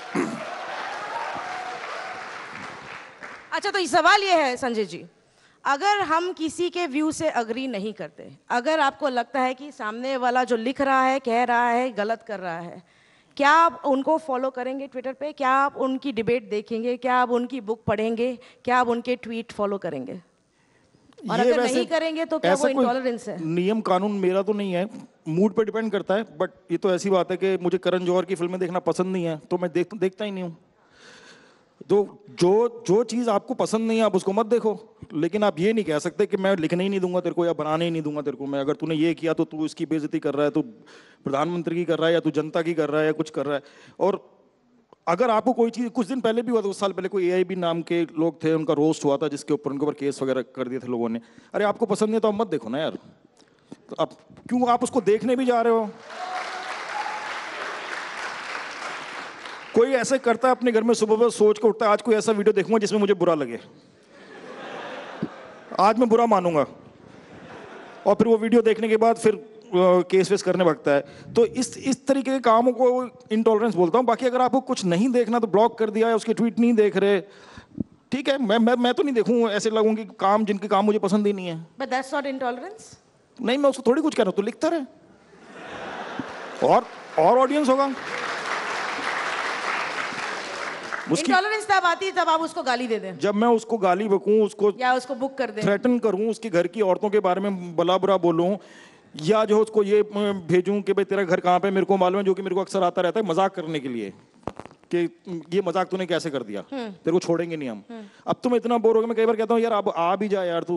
अच्छा तो ये सवाल ये है संजय जी अगर हम किसी के व्यू से अग्री नहीं करते अगर आपको लगता है कि सामने वाला जो लिख रहा है कह रहा है गलत कर रहा है क्या आप उनको फॉलो करेंगे ट्विटर पे क्या आप उनकी डिबेट देखेंगे क्या आप उनकी बुक पढ़ेंगे क्या आप उनके ट्वीट फॉलो करेंगे और ये अगर वैसे नहीं करेंगे तो क्या ऐसा वो कोई इंटॉलरेंस है नियम कानून मेरा तो नहीं है मूड पे डिपेंड करता है बट ये तो ऐसी बात है कि मुझे करण जौहर की फिल्में देखना पसंद नहीं है तो मैं देख देखता ही नहीं हूँ. तो जो जो चीज़ आपको पसंद नहीं है आप उसको मत देखो लेकिन आप ये नहीं कह सकते कि मैं लिखने ही नहीं दूंगा तेरे को या बनाने ही नहीं दूंगा तेरे को मैं अगर तूने ये किया तो तू इसकी बेइज्जती कर रहा है तू प्रधानमंत्री की कर रहा है या तू जनता की कर रहा है या कुछ कर रहा है. और अगर आपको कोई चीज़ कुछ दिन पहले भी हुआ था उस साल पहले कोई एआईबी नाम के लोग थे उनका रोस्ट हुआ था जिसके ऊपर उनके ऊपर केस वगैरह कर दिए थे लोगों ने. अरे आपको पसंद नहीं तो आप मत देखो ना यार तो आप क्यों आप उसको देखने भी जा रहे हो. कोई ऐसे करता है अपने घर में सुबह सुबह सोच के उठता है आज कोई ऐसा वीडियो देखूंगा जिसमें मुझे बुरा लगे आज मैं बुरा मानूंगा और फिर वो वीडियो देखने के बाद फिर केस वेस करने लगता है. तो इस इस तरीके के कामों को इंटॉलरेंस बोलता हूँ. बाकी अगर आपको कुछ नहीं देखना तो ब्लॉक कर दिया है उसके ट्वीट नहीं देख रहे ठीक है मैं मैं मैं तो नहीं देखूँ ऐसे लगूँ कि काम जिनके काम मुझे पसंद ही नहीं है. But that's not intolerance. नहीं मैं उसको थोड़ी कुछ कह रहा हूँ तो लिखता रहे और और ऑडियंस होगा. इंटॉलरेंस तब आती है तब आप उसको गाली दे दें जब मैं उसको गाली बकूं उसको या उसको बुक कर दें थ्रेटन करूं उसके घर की औरतों के बारे में भला बुरा बोलूं या जो उसको ये भेजूं कि भाई तेरा घर कहाँ पे मेरे को मालूम है जो कि मेरे को अक्सर आता रहता है मजाक करने के लिए कि ये मजाक तूने कैसे कर दिया तेरे को छोड़ेंगे नहीं हम. अब तुम इतना बोर हो गए मैं कई बार कहता हूँ यार अब आ भी जा यार तू.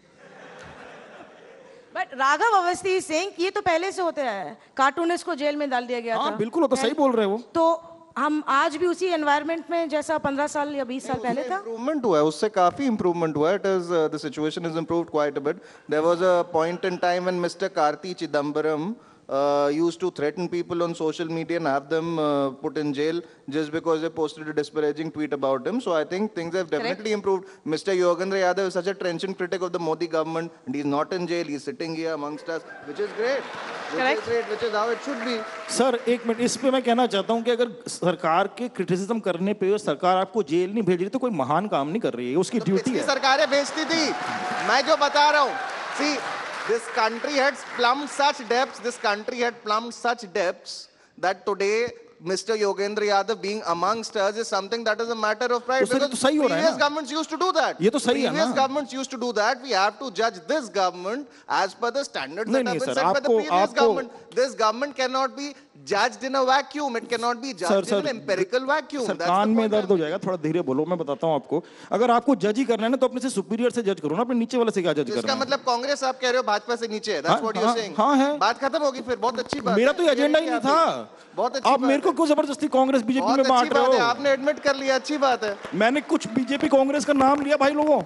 बट राघव अवस्थी सिंह ये तो पहले से होता है कार्टूनिस्ट को जेल में डाल दिया गया हाँ, था. बिल्कुल वो तो सही बोल रहे हो. तो हम आज भी उसी एनवायरनमेंट में जैसा पंद्रह साल या बीस साल पहले था इम्प्रूवमेंट हुआ है उससे काफी इम्प्रूवमेंट हुआ है. It is the situation is improved quite a bit. There was a point in time when mister Karti Chidambaram Uh, used to threaten people on social media and have them uh, put in jail just because they posted a disparaging tweet about him. So I think things have definitely Correct. improved. Mister Yogendra Yadav is such a trenchant critic of the Modi government and he's not in jail. He's sitting here amongst us, which is great. Which Correct. is great, which is how it should be. Sir एक minute इस पे मैं कहना चाहता हूँ कि अगर सरकार के क्रिटिसिज्म करने पे सरकार आपको जेल नहीं भेज रही तो कोई महान काम नहीं कर रही है उसकी तो ड्यूटी है. सरकारें भेजती थी मैं जो बता रहा हूँ. See, This country had plumbed such depths, this country had plumbed such depths that today Mister Yogendra Yadav being amongst us is something that is a matter of pride. तो Because तो सही हो रहा है previous ना? governments used to do that. ये तो सही है Previous ना? governments used to do that. We have to judge this government as per the standards नहीं, that have नहीं, been sir, set by the आपको- previous आपको- government. This government cannot be judged in a vacuum. It cannot be judged sir in sir an empirical vacuum. Sir That's कान the में point दर्द I'm हो जाएगा, थोड़ा धीरे बोलो, मैं बताता हूँ आपको. अगर आपको जज ही करना है ना तो अपने से सुपीरियर से जज करो ना, अपने नीचे वाले से क्या जज तो इसका करना है? मतलब कांग्रेस आप कह रहे हो भाजपा से नीचे है. That's हाँ, what you're हाँ, saying. हाँ है. बात खत्म होगी फिर. बहुत अच्छी बात मेरा है. तो ये एजेंडा ही नहीं था. बहुत अच्छी आप बात मेरे को है. क्यों जबरदस्ती कांग्रेस बीजेपी बहुत में अच्छी बांट रहे बात है. हो? आपने एडमिट कर लिया. अच्छी बात है. मैंने कुछ बीजेपी कांग्रेस का नाम लिया भाई लोगों.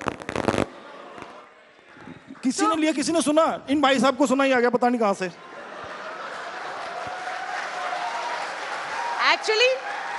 किसी ने लिया, किसी ने सुना. इन भाई साहब को सुना ही आ गया, पता नहीं कहां से. Actually,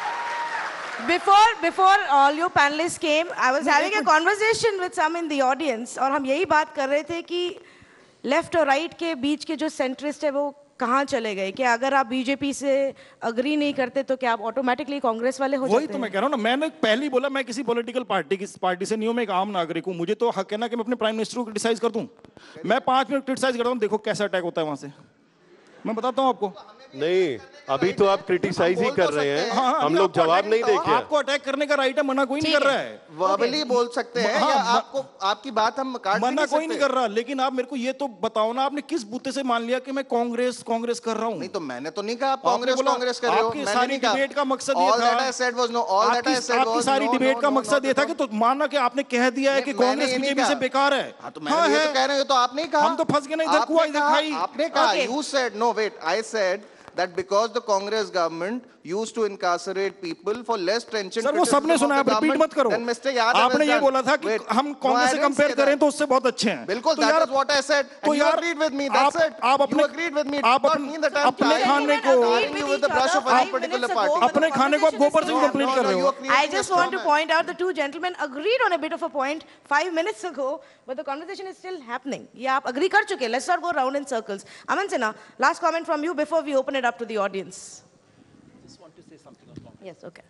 before before all your panelists came, I was having a conversation with some in the audience, और हम यही बात कर रहे थे कि लेफ्ट और राइट के बीच के जो सेंट्रिस्ट है वो कहाँ चले गए. कि अगर आप बीजेपी से अग्री नहीं करते तो क्या आप ऑटोमेटिकली कांग्रेस वाले हो जाते हैं? वही तो मैं कह रहा हूँ ना. मैंने पहले ही बोला मैं किसी पॉलिटिकल पार्टी की पार्टी से नहीं हूँ. मैं एक आम नागरिक हूँ. मुझे तो हक है ना कि मैं अपने प्राइम मिनिस्टर को क्रिटिसाइज कर दूं. मैं पांच मिनट क्रिटिसाइज करता हूँ, देखो कैसा अटैक होता है वहां से. मैं बताता हूँ आपको. नहीं, अभी तो आप क्रिटिसाइज ही कर रहे हैं. हाँ, हम लोग जवाब नहीं देंगे. आपको अटैक करने का राइट है, मना कोई नहीं कर रहा है. वर्बली बोल सकते हैं हाँ, या हाँ, आपको आपकी बात हम काट मना नहीं कोई नहीं सकते. कर रहा. लेकिन आप मेरे को ये तो बताओ ना, आपने किस बूते से मान लिया कि मैं कांग्रेस कांग्रेस कर रहा हूँ? नहीं तो मैंने तो नहीं कहा आप कांग्रेस बोला, कांग्रेस कर रहे हो. आपकी मैंने सारी नहीं कहा. डिबेट का मकसद ये All था. that I said was no. All that I आपकी said आपकी was सारी no, डिबेट no, का no, मकसद not ये था at कि all. तो मानना कि आपने कह दिया है कि मैंने कांग्रेस ये नहीं बीजेपी से कहा. बेकार है. हाँ तो मैंने ये तो कह रहे हो, ये तो आप नहीं कहा. हम तो फंस गए ना, इधर कुआ आपने इधर कहा- खाई. आपने कहा. Okay. You said no. Wait. I said that because the Congress government used to incarcerate people for less trenchant sir वो सबने criticism सुना है, of the रिपीट government मत करो. than Mister Yadav आपने has ये done. बोला था कि Wait. हम No, कांग्रेस I से didn't कंपेयर say करें that. तो उससे बहुत अच्छे हैं. बिल्कुल, तो that यार- is what I said. तो And you यार agreed with me. That's आप- it. आप You अपने- agreed with me. It आप does not अपने- mean that I'm अपने tarring खाने you- को- tarring you with the brush of any particular party. अपने खाने को आप गोबर से Five कंप्लीट minutes कर रहे you हो. are creating I a just straw want to man. point out the two gentlemen agreed on a bit of a point five minutes ago, but the conversation is still happening. Yeah, आप agree कर चुके. Let's not go round in circles. Aman Sinha, last comment from you before we open it up to the audience. I just want to say something on Congress. Yes, okay.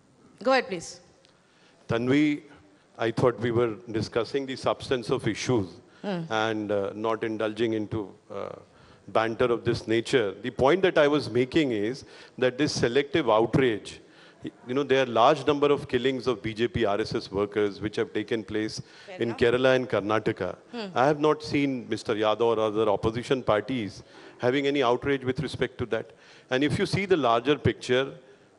Go ahead, please. Tanvi, I thought we were discussing the substance of issues and uh, not indulging into uh, banter of this nature. The point that I was making is that this selective outrage, you know, there are large number of killings of B J P R S S workers which have taken place in Kerala and Karnataka. I have not seen Mister Yadav or other opposition parties having any outrage with respect to that. And if you see the larger picture,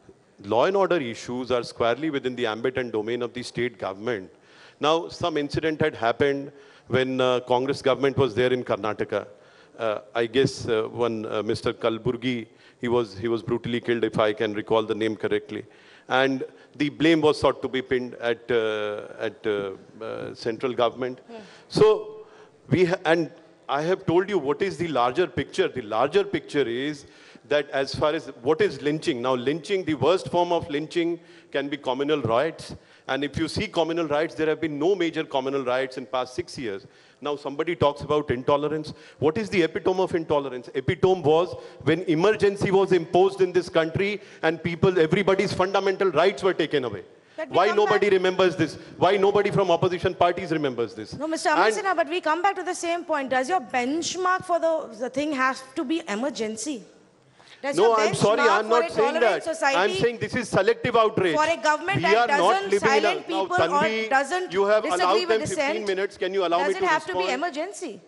law and order issues are squarely within the ambit and domain of the state government. Now, some incident had happened when uh, Congress government was there in Karnataka. Uh, I guess uh, one uh, Mister Kalburgi, he was, he was brutally killed, if I can recall the name correctly. And the blame was sought to be pinned at, uh, at uh, uh, central government. Yeah. So, we ha and I have told you what is the larger picture. The larger picture is that as far as what is lynching, now lynching, the worst form of lynching can be communal riots. And if you see communal riots, there have been no major communal riots in past six years. Now somebody talks about intolerance. What is the epitome of intolerance? Epitome was when emergency was imposed in this country and people, everybody's fundamental rights were taken away. Why nobody back. remembers this? Why nobody from opposition parties remembers this? No, Mister Aman Sinha, but we come back to the same point. Does your benchmark for the, the thing have to be emergency? Does no, I'm sorry, I'm not saying that. I'm saying this is selective outrage. For a government we that are not doesn't living silent in a, people now, Tanvi, or doesn't you have disagree allowed with them dissent, fifteen minutes. Can you allow me to respond? Does it have respond? to be emergency?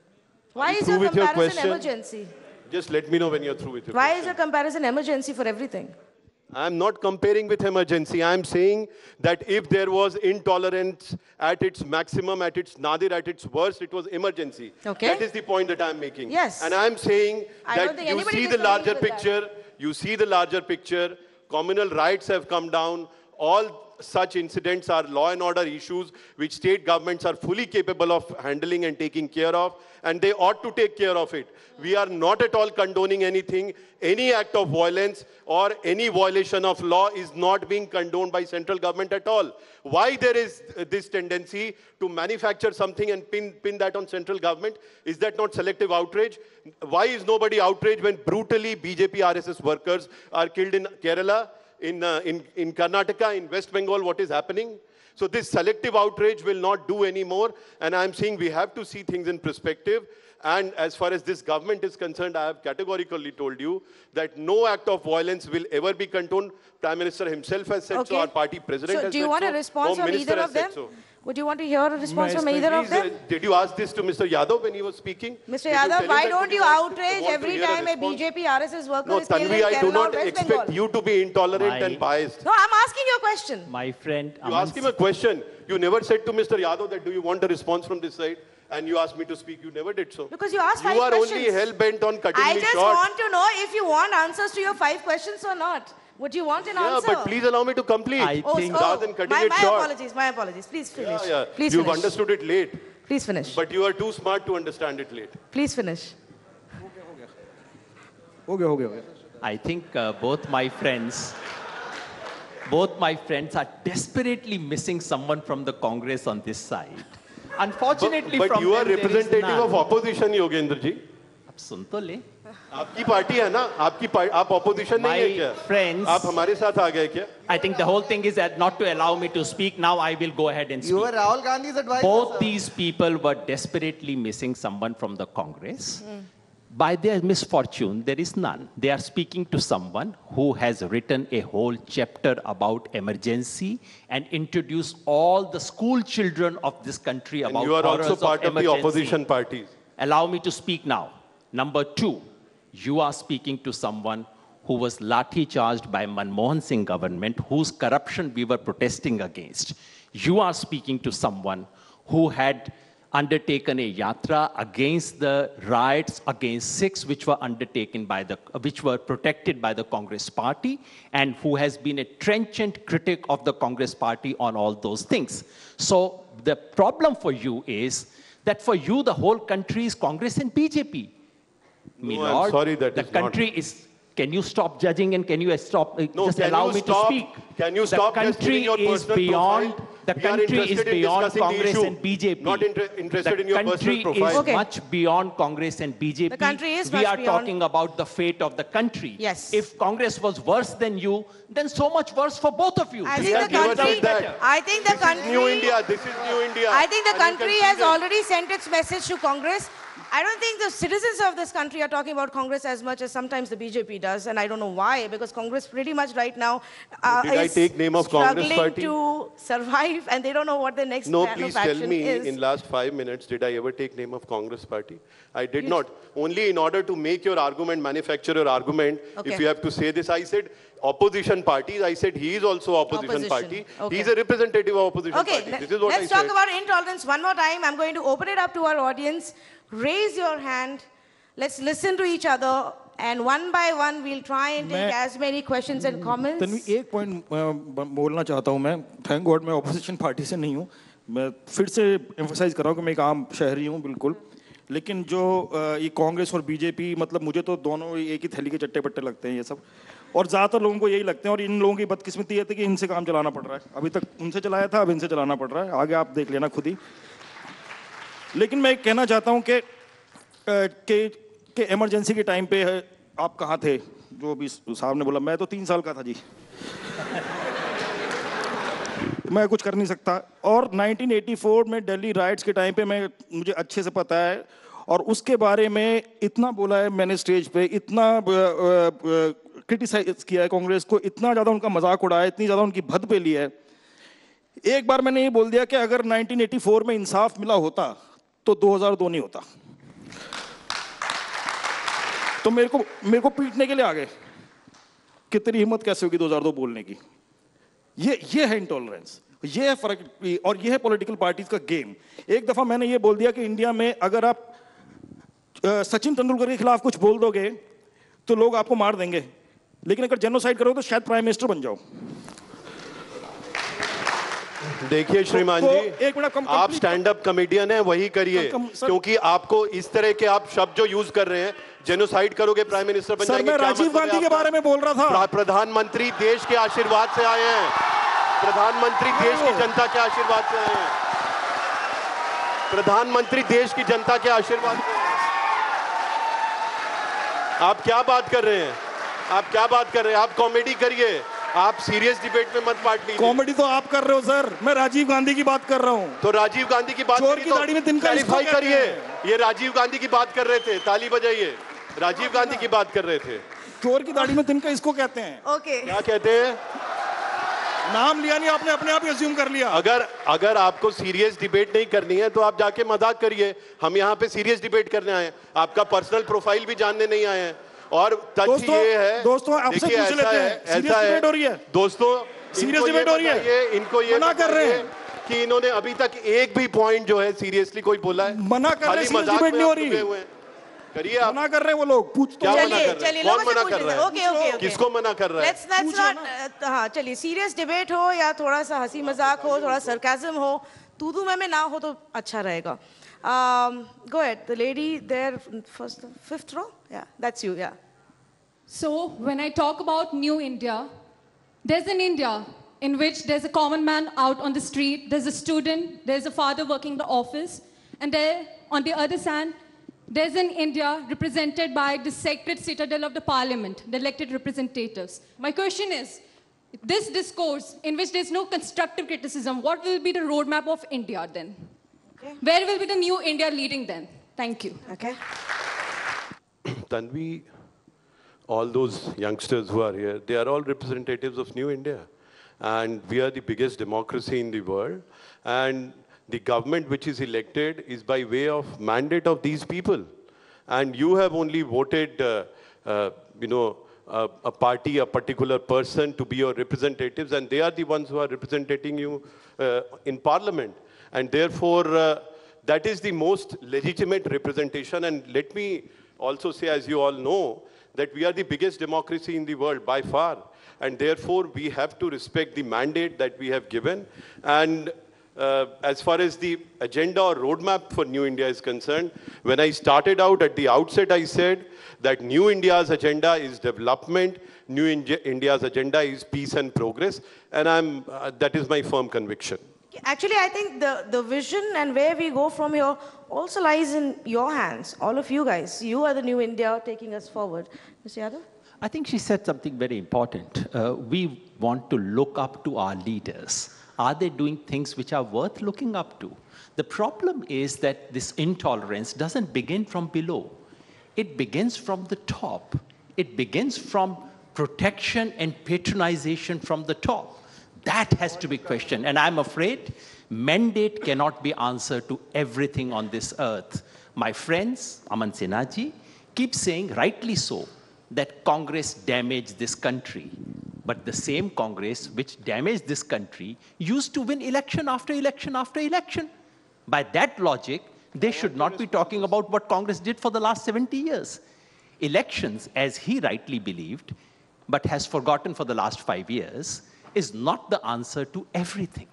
Why is your your comparison question? emergency? Just let me know when you're through with your Why question. is your comparison emergency for everything? I'm not comparing with emergency. I'm saying that if there was intolerance at its maximum, at its nadir, at its worst, it was emergency. Okay. That is the point that I'm making. Yes. And I'm saying I don't that think you anybody see the disagrees larger with picture, that. you see the larger picture, communal rights have come down, all such incidents are law and order issues which state governments are fully capable of handling and taking care of, and they ought to take care of it. We are not at all condoning anything. Any act of violence or any violation of law is not being condoned by central government at all. Why there is this tendency to manufacture something and pin, pin that on central government? Is that not selective outrage? Why is nobody outraged when brutally B J P R S S workers are killed in Kerala? In, uh, in, in Karnataka, in West Bengal, what is happening? So this selective outrage will not do anymore. And I'm saying we have to see things in perspective. And as far as this government is concerned, I have categorically told you that no act of violence will ever be condoned. Prime Minister himself has said Okay. so, our party president So has do you said want so, a response Home from Minister either has of them? said so. Would you want to hear a response from either of Please, them? uh, did you ask this to Mister Yadav when he was speaking? Mister Did you tell Yadav, him why that don't you you want- outrage want to every hear a time a response? B J P R S S worker No, is killed Tanvi, in I do Kerala or not West expect Bengal? you to be intolerant My- and biased. No, I'm asking you a question. My friend, You asked him a question. You never said to Mister Yadav that do you want a response from this side? And you asked me to speak. You never did so. Because you asked five You are questions. only hell-bent on cutting I me just short. want to know if you want answers to your five questions or not. Would you want an Yeah, answer? but please allow me to complete. I Oh, think- oh, rather than cutting my, it my short. apologies, my apologies. Please finish. Yeah, yeah. Please You've finish. understood it late, Please finish. but you are too smart to understand it late. Please finish. हो गया हो गया हो गया I think uh, both my friends, both my friends are desperately missing someone from the Congress on this side. Unfortunately, But, but from you are them, there is representative none. of opposition, Yogendra ji. अब सुन तो ले. आपकी party है ना? आपकी party, आप opposition नहीं है My क्या? friends- आप हमारे साथ आ गए क्या? I think the whole thing is that not to allow me to speak. Now I will go ahead and speak. You were Rahul Gandhi's advisor. Both sir. these people were desperately missing someone from the Congress. By their misfortune, there is none. They are speaking to someone who has written a whole chapter about emergency and introduced all the school children of this country And about you are horrors also part of the emergency. opposition parties. Allow me to speak now. Number two, you are speaking to someone who was lathi charged by Manmohan Singh government, whose corruption we were protesting against. You are speaking to someone who had undertaken a yatra against the riots against Sikhs, which were undertaken by the, which were protected by the Congress party, and who has been a trenchant critic of the Congress party on all those things. So the problem for you is that for you, the whole country is Congress and B J P. No, I'm sorry, that the is not- country is. Can you stop judging and can you stop? uh, No, just can allow you me stop- to speak. can you the stop just country giving your is personal beyond. profile? The We are country is interested in beyond discussing the Congress issue, and B J P. not inter- interested the in your personal country profile. is Okay. much beyond Congress and B J P. The country is we much are beyond- talking about the fate of the country. Yes. If Congress was worse than you, then so much worse for both of you. I This think has the given country. us better. I think the This is country. New India. This is New India. I think the And you can country see has this. already sent its message to Congress. I don't think the citizens of this country are talking about Congress as much as sometimes the B J P does, and I don't know why, because Congress pretty much right now uh, Did I is take name of Congress struggling party? to survive, and they don't know what the next No, plan please of tell action me, is. in last five minutes, did I ever take name of Congress party? I did not. Only in order to make your argument, manufacture your argument, Okay. if you have to say this, I said opposition parties. I said he is also opposition, Opposition. party. Okay. He is a representative of opposition Okay, party. le- This is what let's I talk said. about intolerance one more time. I'm going to open it up to our audience. Raise your hand. Let's listen to each other. And one by one, we'll try and take मैं- as many questions and comments. Tanvi एक point बोलना चाहता हूँ मैं thank God मैं opposition party से नहीं हूँ मैं फिर से एम्फोसाइज कर रहा हूँ कि मैं एक आम शहरी हूँ बिल्कुल लेकिन जो अ, ये कांग्रेस और बीजेपी मतलब मुझे तो दोनों एक ही थैली के चट्टे पट्टे लगते हैं ये सब और ज़्यादातर लोगों को यही लगते हैं और इन लोगों की बदकिस्मती ये थी कि इनसे काम चलाना पड़ रहा है अभी तक उनसे चलाया था अब इनसे चलाना पड़ रहा है आगे आप देख लेना खुद ही लेकिन मैं कहना चाहता हूँ कि अ, कि कि इमरजेंसी के टाइम पे है, आप कहाँ थे जो भी साहब ने बोला मैं तो तीन साल का था जी मैं कुछ कर नहीं सकता और नाइनटीन एटी फोर में दिल्ली राइट्स के टाइम पे मैं मुझे अच्छे से पता है और उसके बारे में इतना बोला है मैंने स्टेज पे इतना क्रिटिसाइज किया है कांग्रेस को इतना ज़्यादा उनका मजाक उड़ाया इतनी ज़्यादा उनकी भद पे ली है एक बार मैंने ये बोल दिया कि अगर नाइनटीन एटी फोर में इंसाफ मिला होता तो दो हज़ार दो नहीं होता तो मेरे को मेरे को पीटने के लिए आ गए कि तेरी हिम्मत कैसे होगी दो हज़ार दो बोलने की ये ये है इंटॉलरेंस ये है फर्क और ये है पॉलिटिकल पार्टीज का गेम एक दफा मैंने ये बोल दिया कि इंडिया में अगर आप अ, सचिन तेंदुलकर के खिलाफ कुछ बोल दोगे तो लोग आपको मार देंगे लेकिन अगर जेनोसाइड करोगे तो शायद प्राइम मिनिस्टर बन जाओ देखिए श्रीमान तो जी एक मिनट कम- आप complete- स्टैंड अप कॉमेडियन है वही करिए कम- कम- सर- क्योंकि आपको इस तरह के आप शब्द जो यूज कर रहे हैं जेनोसाइड करोगे प्राइम मिनिस्टर बन सर जाएंगे मैं क्या राजीव मतलब है गांधी के आपका? बारे में बोल रहा था प्रा- प्रधानमंत्री देश के आशीर्वाद से आए हैं प्रधानमंत्री देश की जनता के आशीर्वाद से आए हैं प्रधानमंत्री देश की जनता के आशीर्वाद से आए हैं। आप क्या बात कर रहे हैं आप क्या बात कर रहे हैं आप कॉमेडी करिए आप सीरियस डिबेट में मत पार्ट लीजिए कॉमेडी तो आप कर रहे हो सर मैं राजीव गांधी की बात कर रहा हूँ तो राजीव गांधी की बात चोर करिए की तो दाढ़ी में तिनका इसको क्लैरिफाई कहते करिए हैं। ये राजीव गांधी की बात कर रहे थे, ताली बजाइए। राजीव गांधी की बात कर रहे थे। चोर की दाढ़ी में तिनका इसको कहते हैं। Okay. क्या कहते हैं? नाम लिया नहीं आपने, अपने आप ही अज्यूम कर लिया। अगर अगर आपको सीरियस डिबेट नहीं करनी है तो आप जाके मजाक करिए। हम यहाँ पे सीरियस डिबेट करने आए हैं, आपका पर्सनल प्रोफाइल भी जानने नहीं आए हैं। और तथ्य ये है, दोस्तों आपसे पूछ लेते हैं, सीरियस डिबेट हो रही है दोस्तों, सीरियस डिबेट हो रही है, इनको ये मना कर रहे हैं कि इन्होंने अभी तक एक भी पॉइंट जो है सीरियसली कोई बोला है? मना कर रहे हैं, सीरियस डिबेट नहीं हो रही। करिए आप। मना कर रहे हैं वो लोग, पूछ तो क्या मना चलिए कर रहे चलिए हैं? कौन लोगों से मना पूछ कर लेते रहा हैं। है? Okay okay okay. किसको मना कर रहा है? लेट्स लेट्स नॉट, हाँ चलिए, सीरियस डिबेट हो या थोड़ा सा हंसी मजाक हो, थोड़ा सरकाज़म हो, तू तू मैं मैं ना हो तो अच्छा रहेगा। Go ahead, the lady there, first, fifth row. Yeah, that's you. Yeah. So when I talk about new India, there's an India in which there's a common man out on the street, there's a student, there's a father working in the office, and there, on the other side, there's an India represented by the sacred citadel of the parliament, the elected representatives. My question is, this discourse in which there's no constructive criticism, what will be the roadmap of India then? Okay. Where will be the new India leading then? Thank you. Okay. Tanvi, all those youngsters who are here, they are all representatives of New India. And we are the biggest democracy in the world. And the government which is elected is by way of mandate of these people. And you have only voted, uh, uh, you know, a, a party, a particular person to be your representatives, and they are the ones who are representing you uh, in parliament. And therefore, uh, that is the most legitimate representation. And let me also say, as you all know, that we are the biggest democracy in the world by far. And therefore, we have to respect the mandate that we have given. And uh, as far as the agenda or roadmap for New India is concerned, when I started out at the outset, I said that New India's agenda is development, New India, India's agenda is peace and progress. And I'm, uh, that is my firm conviction. Actually, I think the, the vision and where we go from here also lies in your hands, all of you guys. You are the new India taking us forward. Mister Yadav? I think she said something very important. Uh, we want to look up to our leaders. Are they doing things which are worth looking up to? The problem is that this intolerance doesn't begin from below. It begins from the top. It begins from protection and patronization from the top. That has to be questioned. And I'm afraid mandate cannot be answer to everything on this earth. My friends, Aman Sinha, keep saying, rightly so, that Congress damaged this country. But the same Congress which damaged this country used to win election after election after election. By that logic, they should not be talking about what Congress did for the last seventy years. Elections, as he rightly believed, but has forgotten for the last five years, is not the answer to everything.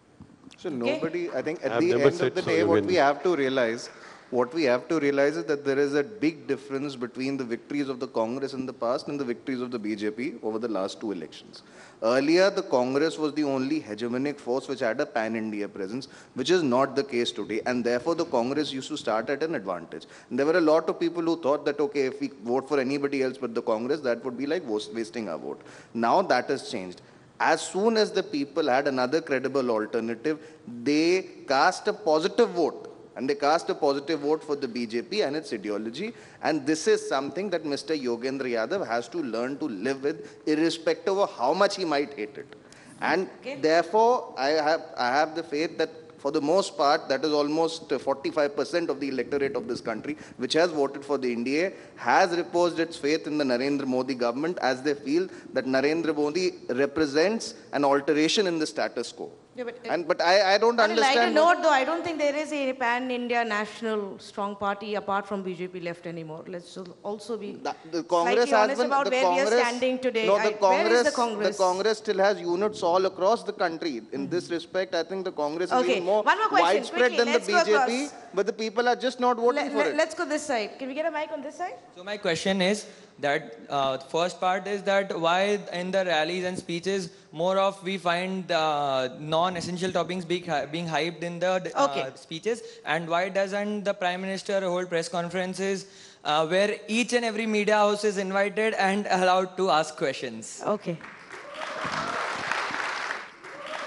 So nobody, I think at I've the never end of said the so, day, what Yogendra. we have to realize, what we have to realize is that there is a big difference between the victories of the Congress in the past and the victories of the B J P over the last two elections. Earlier, the Congress was the only hegemonic force which had a pan-India presence, which is not the case today. And therefore, the Congress used to start at an advantage. And there were a lot of people who thought that, okay, if we vote for anybody else but the Congress, that would be like wasting our vote. Now that has changed. As soon as the people had another credible alternative, they cast a positive vote. And they cast a positive vote for the B J P and its ideology. And this is something that Mister Yogendra Yadav has to learn to live with, irrespective of how much he might hate it. And okay. Therefore, I have, I have the faith that for the most part, that is almost forty-five percent of the electorate of this country, which has voted for the N D A, has reposed its faith in the Narendra Modi government as they feel that Narendra Modi represents an alteration in the status quo. Yeah, but, and, but I, I don't on understand. On a lighter note, though, I don't think there is a pan-India national strong party apart from B J P left anymore. Let's also be the, the Congress slightly honest been, about the where Congress, we are standing today. No, the I, Congress, where is the Congress? The Congress still has units all across the country. In this respect, I think the Congress is okay. even more, One more question, widespread quickly. than Let's the B J P, but the people are just not voting let, for let, it. Let's go this side. Can we get a mic on this side? So my question is that uh, first part is that why in the rallies and speeches more of we find uh, non-essential topics being, being hyped in the uh, okay. speeches, and why doesn't the Prime Minister hold press conferences uh, where each and every media house is invited and allowed to ask questions? Okay.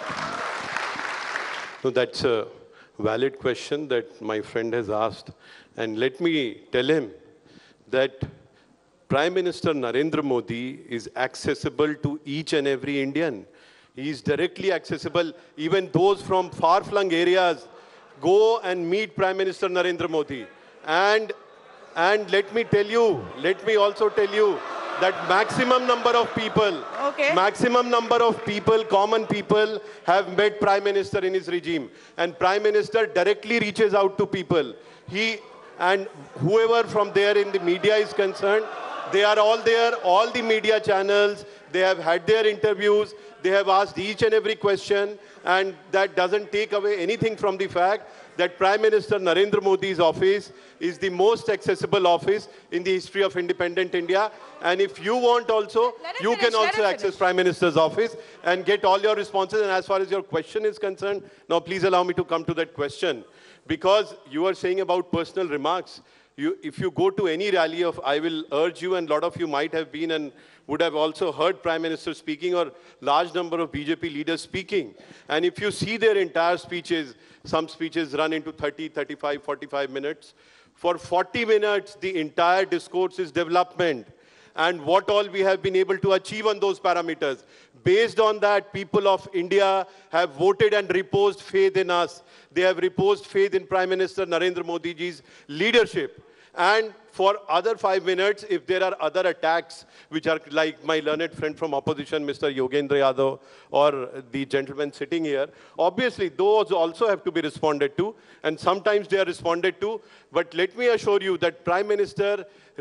So that's a valid question that my friend has asked. And let me tell him that Prime Minister Narendra Modi is accessible to each and every Indian. He is directly accessible. Even those from far-flung areas, go and meet Prime Minister Narendra Modi. And, and let me tell you, let me also tell you that maximum number of people, okay. maximum number of people, common people have met Prime Minister in his regime. And Prime Minister directly reaches out to people. He and whoever from there in the media is concerned, they are all there, all the media channels, they have had their interviews, they have asked each and every question, and that doesn't take away anything from the fact that Prime Minister Narendra Modi's office is the most accessible office in the history of independent India. And if you want also, you finish, can also access finish. Prime Minister's office and get all your responses. And as far as your question is concerned, now please allow me to come to that question. Because you are saying about personal remarks, you, if you go to any rally of, I will urge you, and a lot of you might have been and would have also heard Prime Minister speaking or large number of B J P leaders speaking. And if you see their entire speeches, some speeches run into thirty, thirty-five, forty-five minutes. For forty minutes, the entire discourse is development. And what all we have been able to achieve on those parameters. Based on that, people of India have voted and reposed faith in us. They have reposed faith in Prime Minister Narendra Modi ji's leadership. And for other five minutes, if there are other attacks, which are like my learned friend from opposition, Mister Yogendra Yadav, or the gentleman sitting here, obviously those also have to be responded to, and sometimes they are responded to. But let me assure you that Prime Minister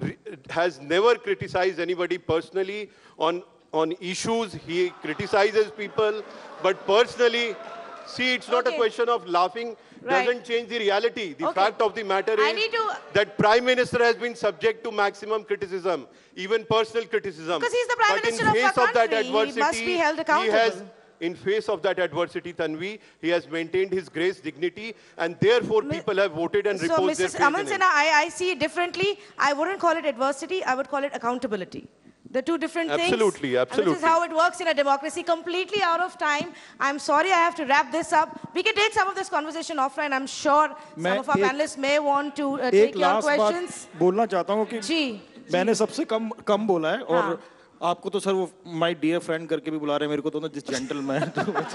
has never criticized anybody personally on, on issues. He criticizes people, but personally, see, it's not okay. a question of laughing. Right. Doesn't change the reality. The okay. fact of the matter is to... that Prime Minister has been subject to maximum criticism, even personal criticism. Because he's the Prime but Minister in face of our of that country, adversity, he must be held accountable. He has, in face of that adversity, Tanvi, he has maintained his grace, dignity, and therefore Mi people have voted and so reposed their Missus faith Aman in him. Sinha, I, I see it differently. I wouldn't call it adversity. I would call it accountability. The two different absolutely, things. Absolutely, This is how it works in a democracy. Completely out of time. I'm sorry I have to wrap this up. We can take some of this conversation offline. I'm sure some of our panelists may want to uh, take your questions. बोलना चाहता हूँ कि जी, मैंने सबसे कम कम बोला है और आपको तो सर वो my dear friend करके भी बुला रहे हैं मेरे को तो ना जिस gentleman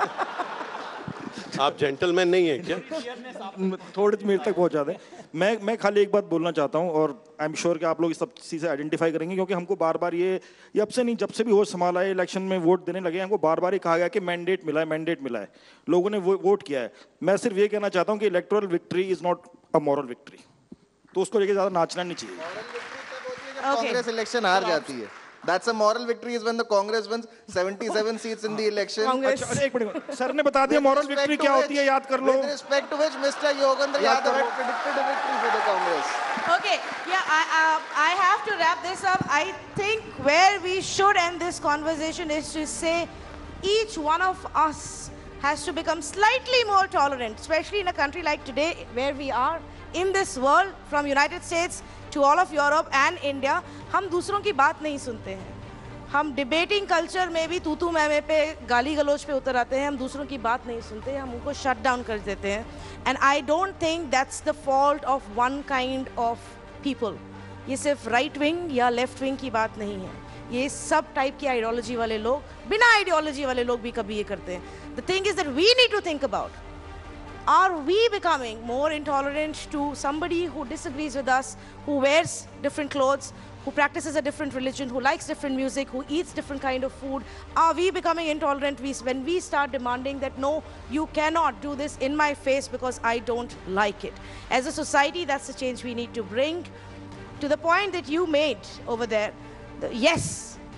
आप जेंटलमैन नहीं है क्या? थोड़े मेरे तक पहुंच जाते हैं. मैं मैं खाली एक बात बोलना चाहता हूं और आई एम श्योर कि आप लोग इस सब चीज़ें आइडेंटिफाई करेंगे क्योंकि हमको बार बार ये ये अब से नहीं जब से भी होश संभाला है इलेक्शन में वोट देने लगे हमको बार बार ये कहा गया कि मैंडेट मिला है मैंडेट मिला है लोगों ने वो वोट किया है. मैं सिर्फ ये कहना चाहता हूँ कि electoral victory is not a moral victory तो उसको लेके ज़्यादा नाचना नहीं चाहिए. कांग्रेस इलेक्शन हार जाती है. That's a moral victory is when the Congress wins seventy-seven seats in the election. अच्छा एक मिनट सर ने बता दिया moral victory क्या होती है याद कर लो. With respect to which Mister Yogendra Yadav had predicted a victory for the Congress. Okay, yeah, I, uh, I have to wrap this up. I think where we should end this conversation is to say each one of us has to become slightly more tolerant, especially in a country like today where we are in this world, from United States to all of Europe and India. हम दूसरों की बात नहीं सुनते हैं. हम debating culture में भी तू तू मैं मैं पे गाली गलोच पे उतर आते हैं. हम दूसरों की बात नहीं सुनते, हम उनको शट डाउन कर देते हैं. And I don't think that's the fault of one kind of people. ये सिर्फ राइट विंग या लेफ्ट विंग की बात नहीं है. ये सब टाइप की आइडियोलॉजी वाले लोग, बिना आइडियोलॉजी वाले लोग भी कभी ये करते हैं. The thing is that we need to think about, are we becoming more intolerant to somebody who disagrees with us, who wears different clothes, who practices a different religion, who likes different music, who eats different kind of food? Are we becoming intolerant when we start demanding that, no, you cannot do this in my face because I don't like it? As a society, that's the change we need to bring. To the point that you made over there, the, yes,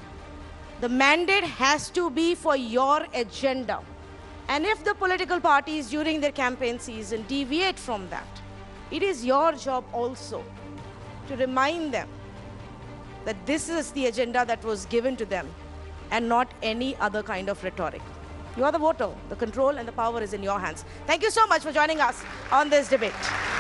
the mandate has to be for your agenda. And if the political parties during their campaign season deviate from that, it is your job also to remind them that this is the agenda that was given to them and not any other kind of rhetoric. You are the voter. The control and the power is in your hands. Thank you so much for joining us on this debate.